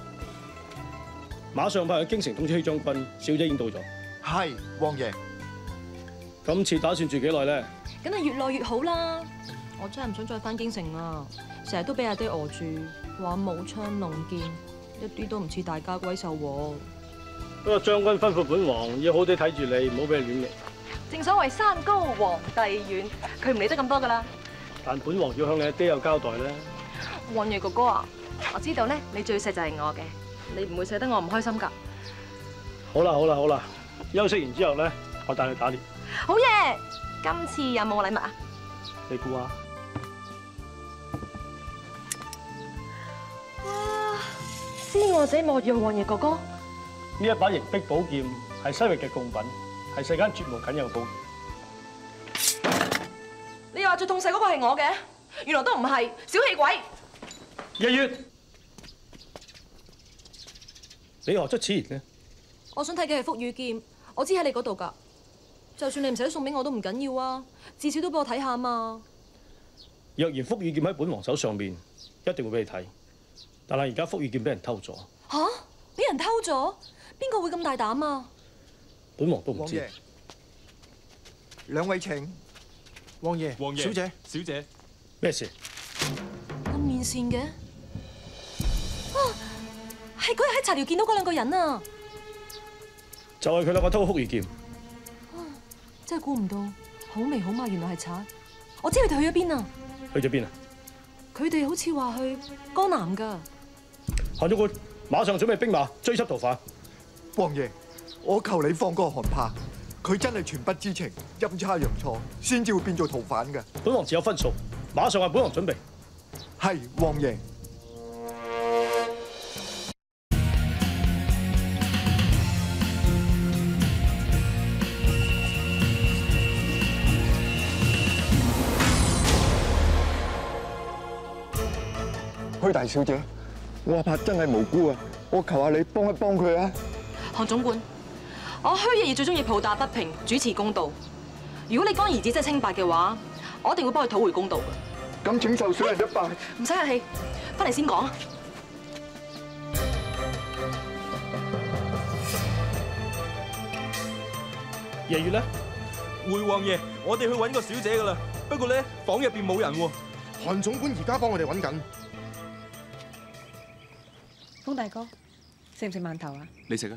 馬上派去京城通知許將軍，小姐已經到咗。 係，王爺。 今次打算住幾耐咧？ 梗係越耐越好啦！我真係唔想再返京城啦，成日都俾阿爹餓住，話武槍弄劍，一啲都唔似大家閨秀喎。 不過將軍吩咐本王要好啲睇住你，唔好俾你亂嚟。 正所謂山高皇帝遠，佢唔理得咁多噶啦。 但本王要向你阿爹有交代咧。 王爺哥哥啊，我知道咧，你最錫就係我嘅，你唔會捨得我唔開心㗎。 好啦，休息完之後咧，我帶你打獵。 好嘢！今次有冇禮物啊？ 你估下？ 我仔莫若王爺哥哥。 呢一把刑璧寶劍係西域嘅貢品，係世間絕無僅有嘅寶劍。 你話最痛細嗰個係我嘅，原來都唔係，小氣鬼！ 日月，你何出此言呢？ 我想睇嘅係福羽劍，我知喺你嗰度㗎。就算你唔使送俾我都唔緊要啊，至少都俾我睇下嘛。 若然福羽劍喺本王手上面，一定會俾你睇。但係而家福羽劍俾人偷咗。 吓？俾人偷咗？邊個會咁大膽啊？ 本王都唔知。 兩位請。王爺，小姐， 小姐， 咩事？ 咁面善嘅？啊，係嗰日喺茶寮見到嗰兩個人啊！ 就係佢兩個偷福羽劍。 真係估唔到，好眉好貌，原來係賊。我知佢哋去咗邊啊？ 去咗邊啊？ 佢哋好似話去江南㗎。 韓總管，馬上準備兵馬追緝逃犯。 王爺，我求你放過韓柏，佢真係全不知情，陰差陽錯，先至會變做逃犯嘅。 本王自有分數，馬上為本王準備。 係，王爺。虛大小姐，我阿柏真係無辜啊！我求下你幫一幫佢啊！ 韓總管，我虛爺爺最中意抱打不平，主持公道。如果你乾兒子真係清白嘅話，我一定會幫佢討回公道嘅。 咁請受小人一拜。 唔使客氣，翻嚟先講。 夜月咧， 回王爺，我哋去揾個小姐噶啦，不過咧房入邊冇人喎。 韓總管而家幫我哋揾緊。 風大哥，食唔食饅頭啊？ 你食啊！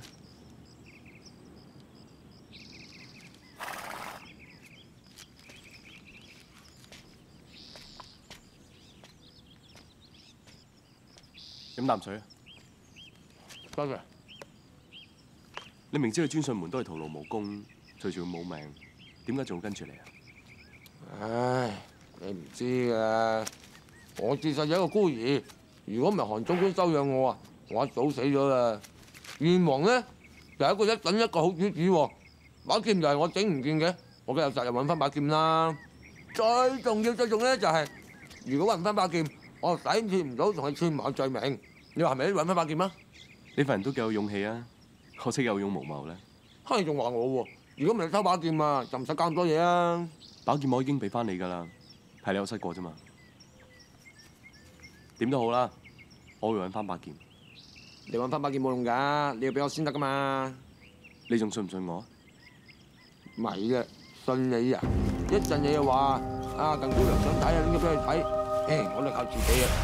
飲啖水啊！ 多謝。 你明知你專上門都係徒勞無功，隨住佢冇命，點解仲要跟住你啊？ 唉，你唔知㗎，我自細有一個孤兒，如果唔係韓總管收養我啊，我一早死咗啦。燕王咧就係一個一等一個好主子喎，把劍就係我整唔見嘅，我梗有責任揾翻把劍啦。最重要咧就係，如果揾唔翻把劍，我抵貼唔到同佢簽埋罪名。你話係咪揾翻把劍啊？ 你份人都幾有勇氣啊，可惜有勇無謀咧。 嚇你仲話我喎？如果唔係偷把劍啊，就唔使搞咁多嘢啊。 把劍我已經俾翻你㗎啦，係你有失過啫嘛。點都好啦，我會揾翻把劍。 你揾翻把劍冇用㗎，你要俾我先得㗎嘛。 你仲信唔信我？ 咪嘅，信你啊！一陣你又話啊，鄧姑娘想睇啊，拎咗俾佢睇。誒，我都靠自己啊！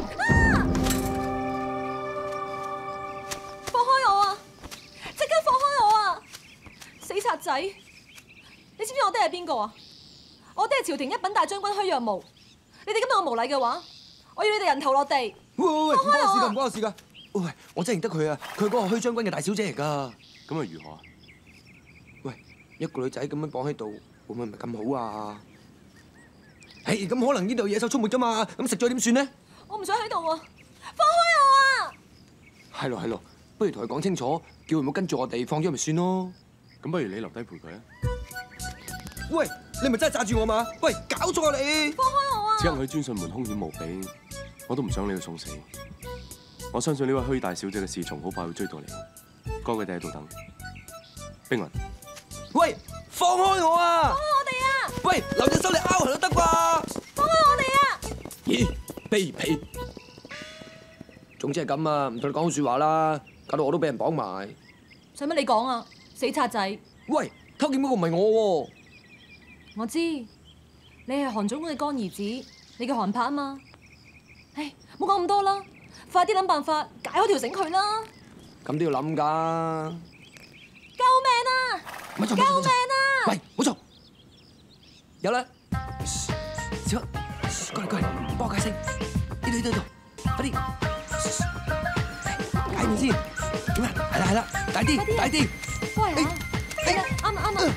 放開我啊！即刻放開我啊！死賊仔！你知唔知我爹係邊個啊？我爹係朝廷一品大將軍虛若無。你哋今日我無禮嘅話，我要你哋人頭落地！ 喂，唔放開我啊！ 關我事㗎，唔關我事㗎。喂，我真係認得佢啊！佢係嗰個虛將軍嘅大小姐嚟㗎。 咁又如何啊？ 喂，一個女仔咁樣綁喺度，會唔會唔係咁好啊？係咁可能呢度野獸出沒㗎嘛，咁食咗點算呢？ 我唔想喺度啊！放開我啊！ 係咯，不如同佢講清楚，叫佢唔好跟住我哋，放咗咪算咯。 咁不如你留低陪佢啊！ 喂，你咪真係揸住我嘛？喂，搞錯啊你！ 放開我啊！ 只因佢專上門兇險無比，我都唔想你去送死。我相信呢位虛大小姐嘅侍從好快會追到你，該佢哋喺度等。冰雲， 喂，放開我啊！ 放開我哋啊！ 喂，留隻手嚟拗痕都得啩？ 放開我哋啊！ 咦，卑鄙！總之係咁啊，唔同你講好説話啦，搞到我都俾人綁埋。 使乜你講啊？死賊仔！ 喂，偷劍嗰個唔係我喎。 我知，你係韓總管嘅乾兒子，你叫韓柏啊嘛。唉，冇講咁多啦，快啲諗辦法解開條繩佢啦。 咁都要諗㗎。 救命啊！救命啊！ 喂，冇錯，有啦。小黑，過嚟，幫我解繩。呢度，快啲。解完先。點啊？係啦，大啲。 喂，啱啊！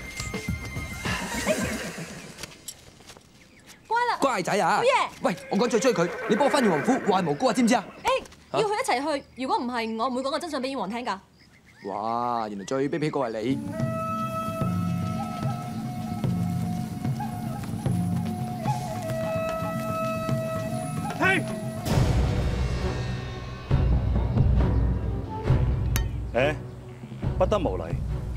乖啦， 乖仔啊！ 好嘢！ 喂，我趕住去追佢，你幫我翻完王府，話係無辜啊，知唔知啊？ 要佢一齊去。如果唔係，我唔會講個真相俾燕王聽㗎。 哇！原來最卑鄙個係你。 不得無禮。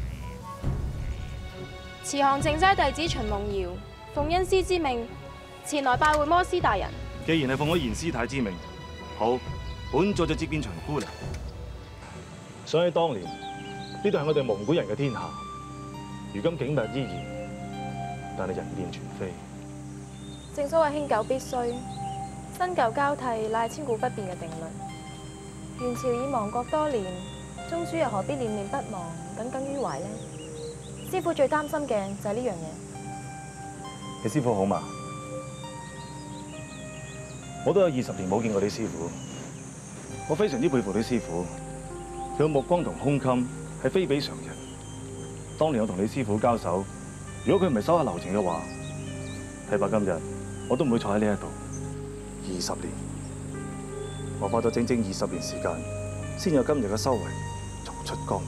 慈航正齋弟子秦夢瑤奉恩師之命前來拜會摩斯大人。 既然係奉咗嚴師太之命，好，本座就接見秦姑娘。想起當年，呢度係我哋蒙古人嘅天下，如今景物依然，但係人變全非。 正所謂興久必衰，新舊交替乃係千古不變嘅定律。元朝已亡國多年，宗主又何必念念不忘、耿耿於懷呢？師父最擔心嘅就係呢樣嘢。 你師父好嘛？我都有20年冇見過你師父，我非常之佩服你師父，佢嘅目光同胸襟係非比常人。當年我同你師父交手，如果佢唔係手下留情嘅話，睇怕今日我都唔會坐喺呢一度。20年，我花咗整整20年時間，先有今日嘅修為，重出江湖。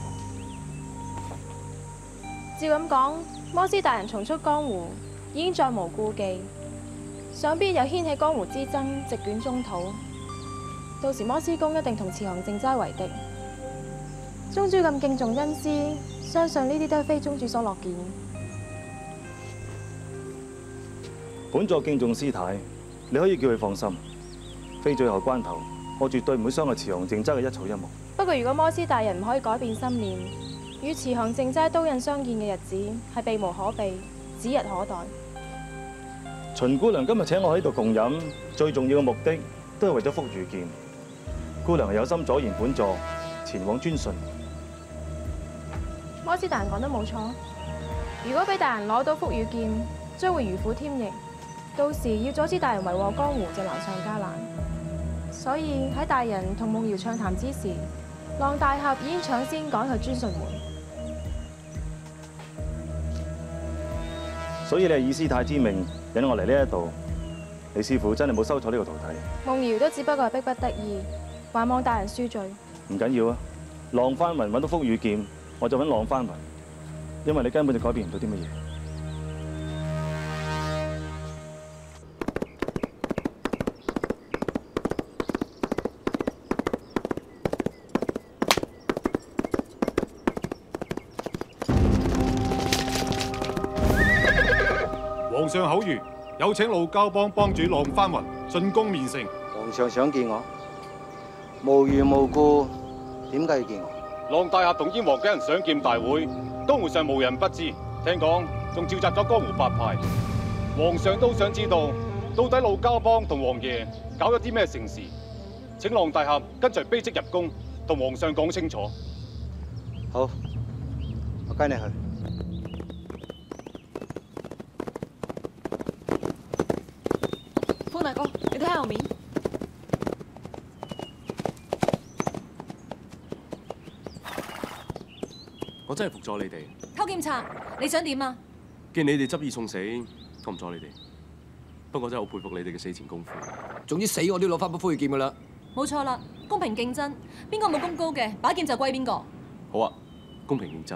照咁講，摩斯大人重出江湖，已經再無顧忌，想必又掀起江湖之爭，席捲中土。到時摩斯公一定同慈航正齋為敵。宗主咁敬重恩師，相信呢啲都係非宗主所樂見。 本座敬重師太，你可以叫佢放心。非最後關頭，我絕對唔會傷害慈航正齋嘅一草一木。 不過如果摩斯大人唔可以改變心念，與慈航正齋刀刃相見嘅日子係避無可避，指日可待。 秦姑娘今日請我喺度共飲，最重要嘅目的都係為咗福御劍。姑娘係有心阻延本座前往尊順。 摩斯大人講得冇錯，如果俾大人攞到福御劍，將會如虎添翼，到時要阻止大人為禍江湖就難上加難。所以喺大人同夢瑤暢談之時，浪大俠已經搶先趕去尊順門。 所以你係以師太之命引我嚟呢一度，你師父真係冇收錯呢個徒弟。 夢瑤都只不過係逼不得已，還望大人恕罪。 唔緊要啊，浪翻雲揾到福御劍，我就揾浪翻雲，因為你根本就改變唔到啲乜嘢。 皇上口諭，有請路交幫幫主浪翻雲進宮面聖。 皇上想見我，無緣無故，點解要見我？ 浪大俠同燕王舉行賞劍大會，江湖上無人不知。聽講仲召集咗江湖8派。皇上都想知道，到底路交幫同王爺搞咗啲咩盛事？請浪大俠跟隨卑職入宮，同皇上講清楚。 好，我跟你去。 方大哥，你睇下後面。 我真係服咗你哋。 偷劍賊，你想點啊？ 見你哋執意送死，我唔阻你哋。不過真係好佩服你哋嘅死前功夫。 總之死我都要攞翻把福御劍噶啦。 冇錯啦，公平競爭，邊個冇功高嘅，把劍就歸邊個。 好啊，公平競爭。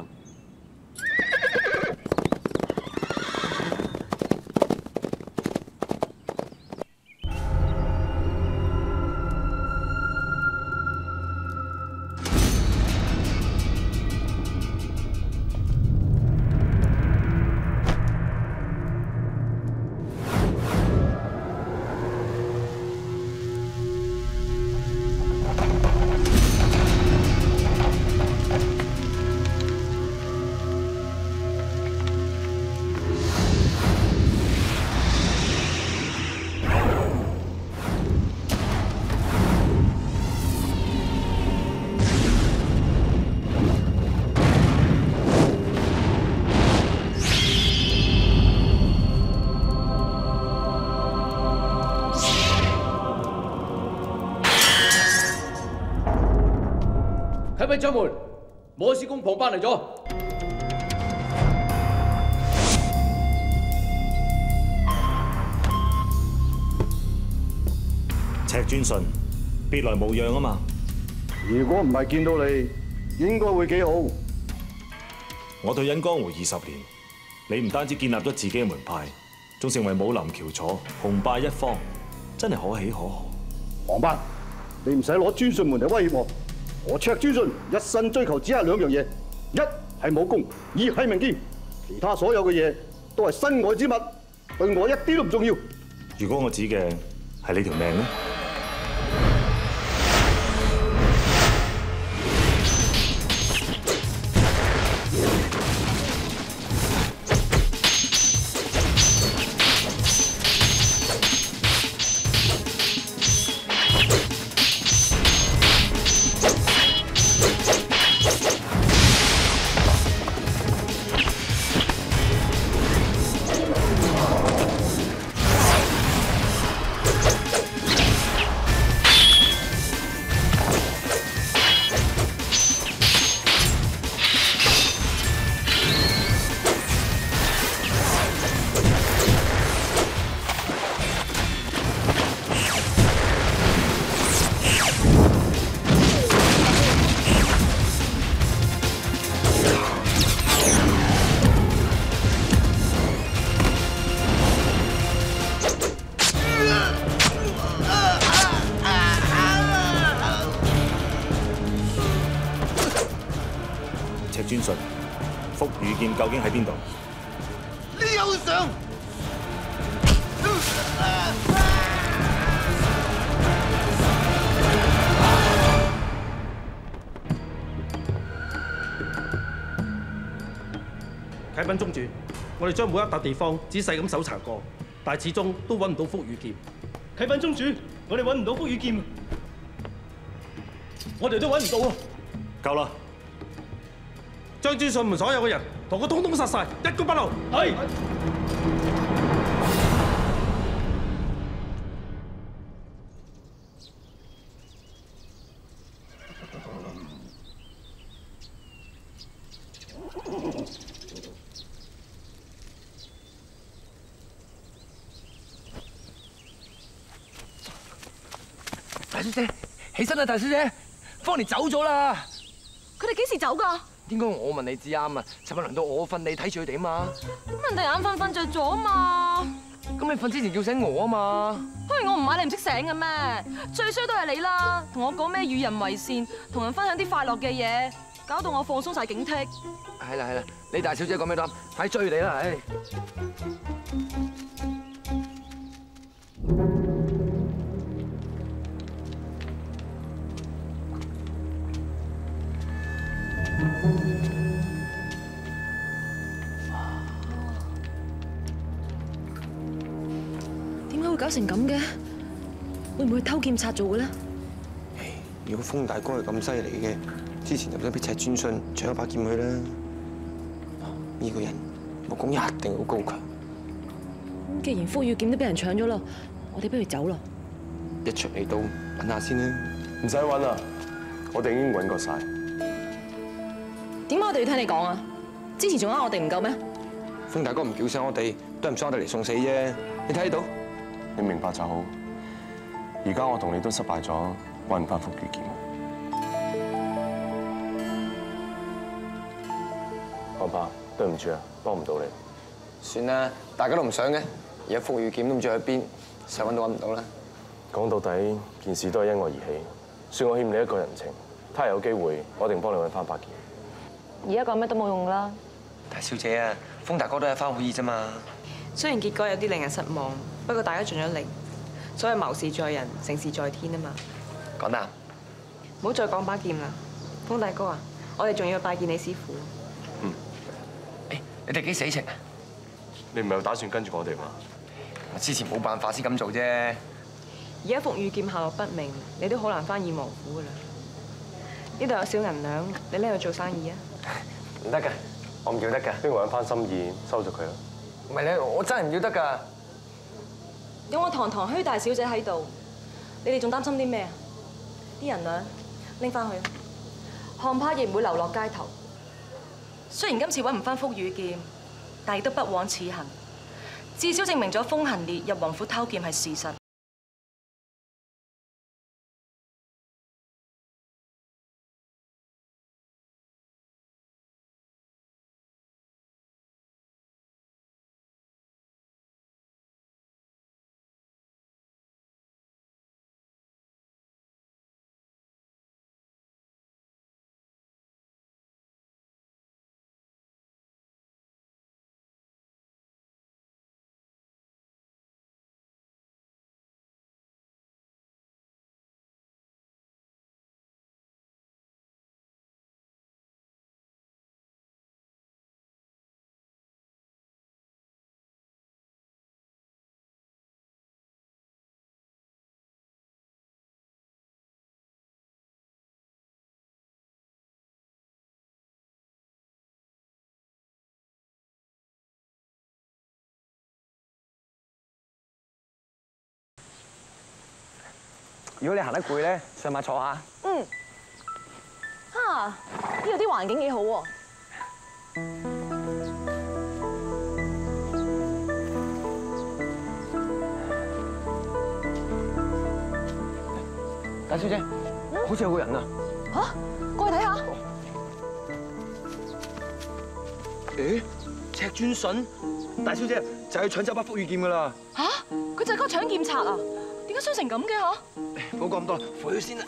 啟稟掌門，摩斯公旁班嚟咗。 赤尊信， 別來無恙啊嘛。 如果唔係見到你，應該會幾好。 我退隱江湖20年，你唔單止建立咗自己嘅門派，仲成為武林翹楚，雄霸一方，真係可喜可賀。 黃伯，你唔使攞專訊門嚟威脅我。我赤專訊一生追求只係2樣嘢，一係武功，二係名劍，其他所有嘅嘢都係身外之物，對我一啲都唔重要。 如果我指嘅係你條命呢？赤專訊，福羽劍究竟喺邊度？ 你有上！ 啟稟宗主，我哋將每一笪地方仔細咁搜查過，但係始終都揾唔到福羽劍。 啟稟宗主，我哋揾唔到福羽劍，我哋都揾唔到啊！ 夠啦！ 將專訊門所有嘅人同我通通殺晒，一個不留。係。 大小姐，起身啦！大小姐，方年走咗啦。 佢哋幾時走㗎？ 應該我問你至啱啊！尋日輪到我瞓，你睇住佢哋啊嘛。 咁人哋眼瞓瞓着咗啊嘛。 咁你瞓之前叫醒我啊嘛。 我唔買你唔識醒嘅咩？最衰都係你啦，同我講咩與人為善，同人分享啲快樂嘅嘢，搞到我放鬆晒警惕。 係啦，你大小姐講咩都啱，快追你啦！唉。 點解會搞成咁嘅？會唔會偷劍賊做嘅咧？ 如果風大哥係咁犀利嘅，之前就想俾赤專訊搶一把劍去啦。呢個人武功一定好高強。 既然福羽劍都俾人搶咗啦，我哋不如走咯。 一出嚟到揾下先啦。 唔使揾啦，我哋已經揾過晒。 點解我哋要聽你講啊？之前仲呃我哋唔夠咩？ 風大哥唔叫醒我哋，都係唔想我哋嚟送死啫。你睇到？ 你明白就好。而家我同你都失敗咗，揾唔翻福羽劍。我怕，對唔住啊，幫唔到你。 算啦，大家都唔想嘅。而家福羽劍都唔知去邊，實揾都揾唔到啦。 講到底，件事都係因我而起。算我欠你一個人情，睇下有機會，我一定幫你揾翻把劍。 而家講咩都冇用啦。 大小姐啊，風大哥都係番好意啫嘛。 雖然結果有啲令人失望，不過大家盡咗力。所謂謀事在人，成事在天啊嘛。 講得。 唔好再講把劍啦，風大哥啊，我哋仲要拜見你師傅。 嗯。誒，你哋幾死情啊？ 你唔係有打算跟住我哋嘛？ 我之前冇辦法先咁做啫。 而家福羽劍下落不明，你都好難翻燕王府噶啦。呢度有少銀兩，你拎去做生意啊？ 唔得㗎，我唔要得㗎。 不如揾翻心意，收咗佢啦。 唔係咧，我真係唔要得㗎。 有我堂堂虛大小姐喺度，你哋仲擔心啲咩啊？啲銀兩拎翻去，漢派亦唔會流落街頭。雖然今次揾唔翻福羽劍，但亦都不枉此行，至少證明咗風行烈入王府偷劍係事實。 如果你行得攰咧，上埋坐下。 嗯。哈，呢度啲環境幾好喎。 大小姐，好似有個人啊！ 嚇，過去睇下。 誒，赤尊信，大小姐就係搶走把福羽劍噶啦！ 嚇，佢就係嗰個搶劍賊啊？點解傷成咁嘅嚇？ 唔好講咁多啦，扶佢先啦。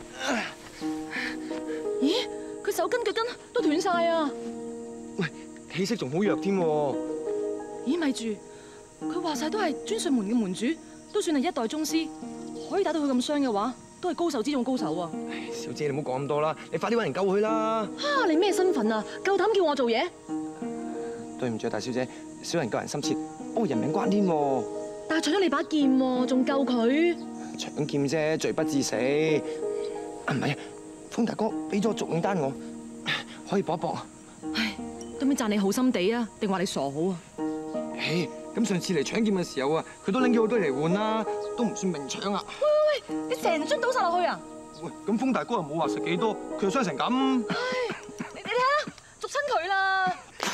咦，佢手筋腳筋都斷晒啊！ 喂，氣息仲好弱添喎。 咦，咪住，佢話晒都係專順門嘅門主，都算係一代宗師，可以打到佢咁傷嘅話，都係高手之中高手啊！ 小姐，你唔好講咁多啦，你快啲揾人救佢啦！ 嚇，你咩身份啊？夠膽叫我做嘢？ 對唔住，大小姐，小人救人心切，保人命關天喎。 但係搶咗你把劍喎，仲救佢？ 搶劍啫，罪不至死。啊，唔係啊，風大哥俾咗續命單我，可以搏一搏。 唉，都未讚你好心地啊，定話你傻好啊？ 唉，咁上次嚟搶劍嘅時候啊，佢都拎咗好多嚟換啦，都唔算明搶啊。 喂，你成樽倒晒落去啊？ 喂，咁風大哥又冇話食幾多，佢又傷成咁。 你睇下，捉親佢啦！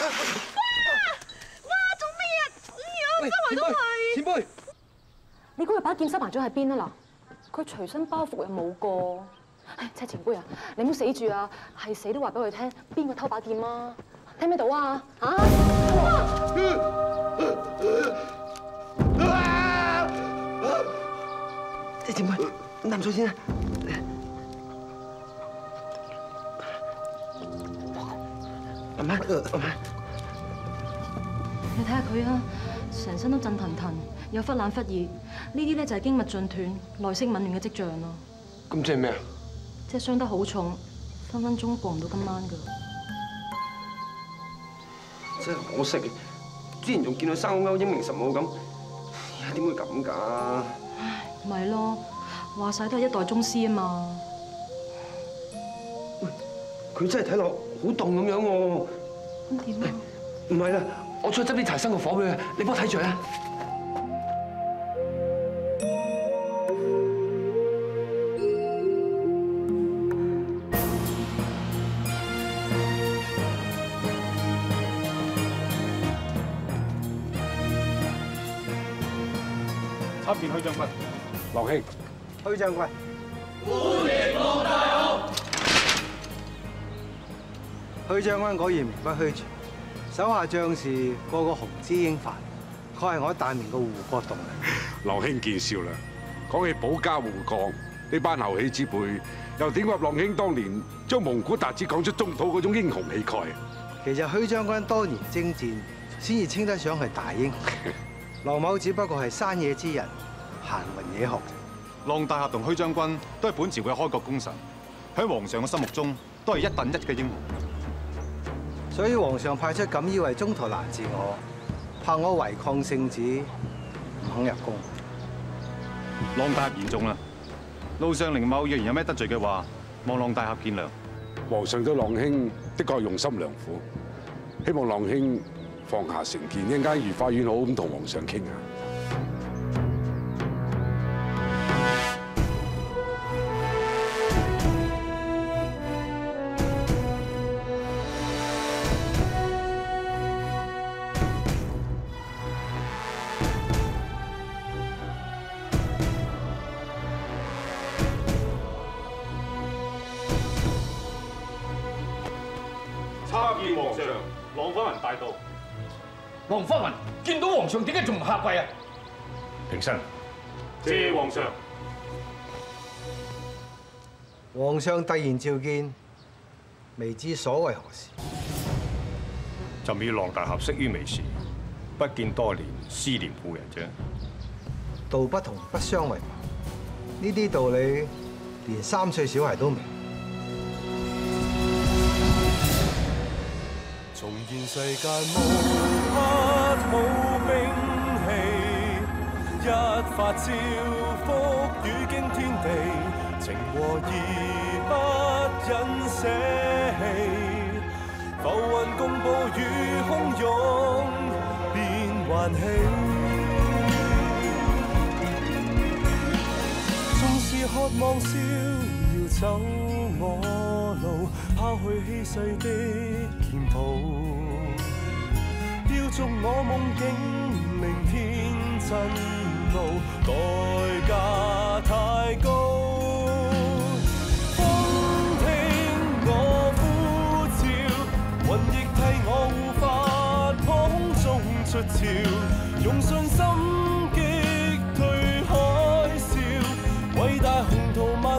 哇，做咩啊？哎呀，周圍都係。 前輩， 你估佢把劍收埋咗喺邊啊？嗱，佢隨身包袱又冇個。唉，即係前輩啊，你唔好死住啊，係死都話俾佢聽，邊個偷把劍啊？聽唔聽到啊？嚇！ 即係前輩，飲啖水先啊！慢慢，慢慢。 你睇下佢啊，成身都震騰騰，又忽冷忽熱，呢啲咧就係經脈盡斷、內息紊亂嘅跡象咯。 咁即係咩啊？ 即係傷得好重，分分鐘過唔到今晚㗎。 真係可惜嘅，之前仲見到生勾勾英明神武咁，而家點會咁㗎？ 唉，咪咯，話晒都係一代宗師啊嘛。 喂，佢真係睇落好凍咁樣喎。 咁點啊？ 唔係啦，我出去執啲柴生個火俾佢，你幫我睇住啊！ 參見許將軍， 郎兄。 許將軍， 歡迎王大俠。 許將軍果然名不虛傳，手下將士個個雄姿英範，確係我大明嘅護國棟樑。 郎兄見笑啦！講起保家護國呢班後起之輩，又點話郎兄當年將蒙古達子講出中土嗰種英雄氣概？ 其實許將軍多年征戰，先至稱得上係大英雄。羅某只不過係山野之人，閒雲野鶴。 浪大俠同許將軍都係本朝嘅開國功臣，喺皇上嘅心目中都係一等一嘅英雄。 所以皇上派出錦衣衛中途攔截我，怕我違抗聖旨，唔肯入宮。 浪大俠言重啦，路上靈某若然有咩得罪嘅話，望浪大俠見諒。 皇上對郎兄的確用心良苦，希望郎兄放下成見，一陣間御花園好咁同皇上傾下。 參見皇上，浪花雲大道。 黃花雲見到皇上點解仲唔下跪啊？ 平身，謝皇上。 皇上突然召見，未知所為何事？ 朕與浪大俠識於微時，不見多年，思念故人啫。 道不同不相為謀，呢啲道理連3歲小孩都明。 重現世間無黑冇兵器，一發招福與驚天地，情和義不忍捨棄，浮雲共暴雨洶湧變幻起，縱是渴望笑，要走我路，拋去稀世的劍譜，要逐我夢境，明天真路，代價太高。風聽我呼召，雲亦替我護法，破空中出鞘，用信心擊退海嘯，偉大宏圖萬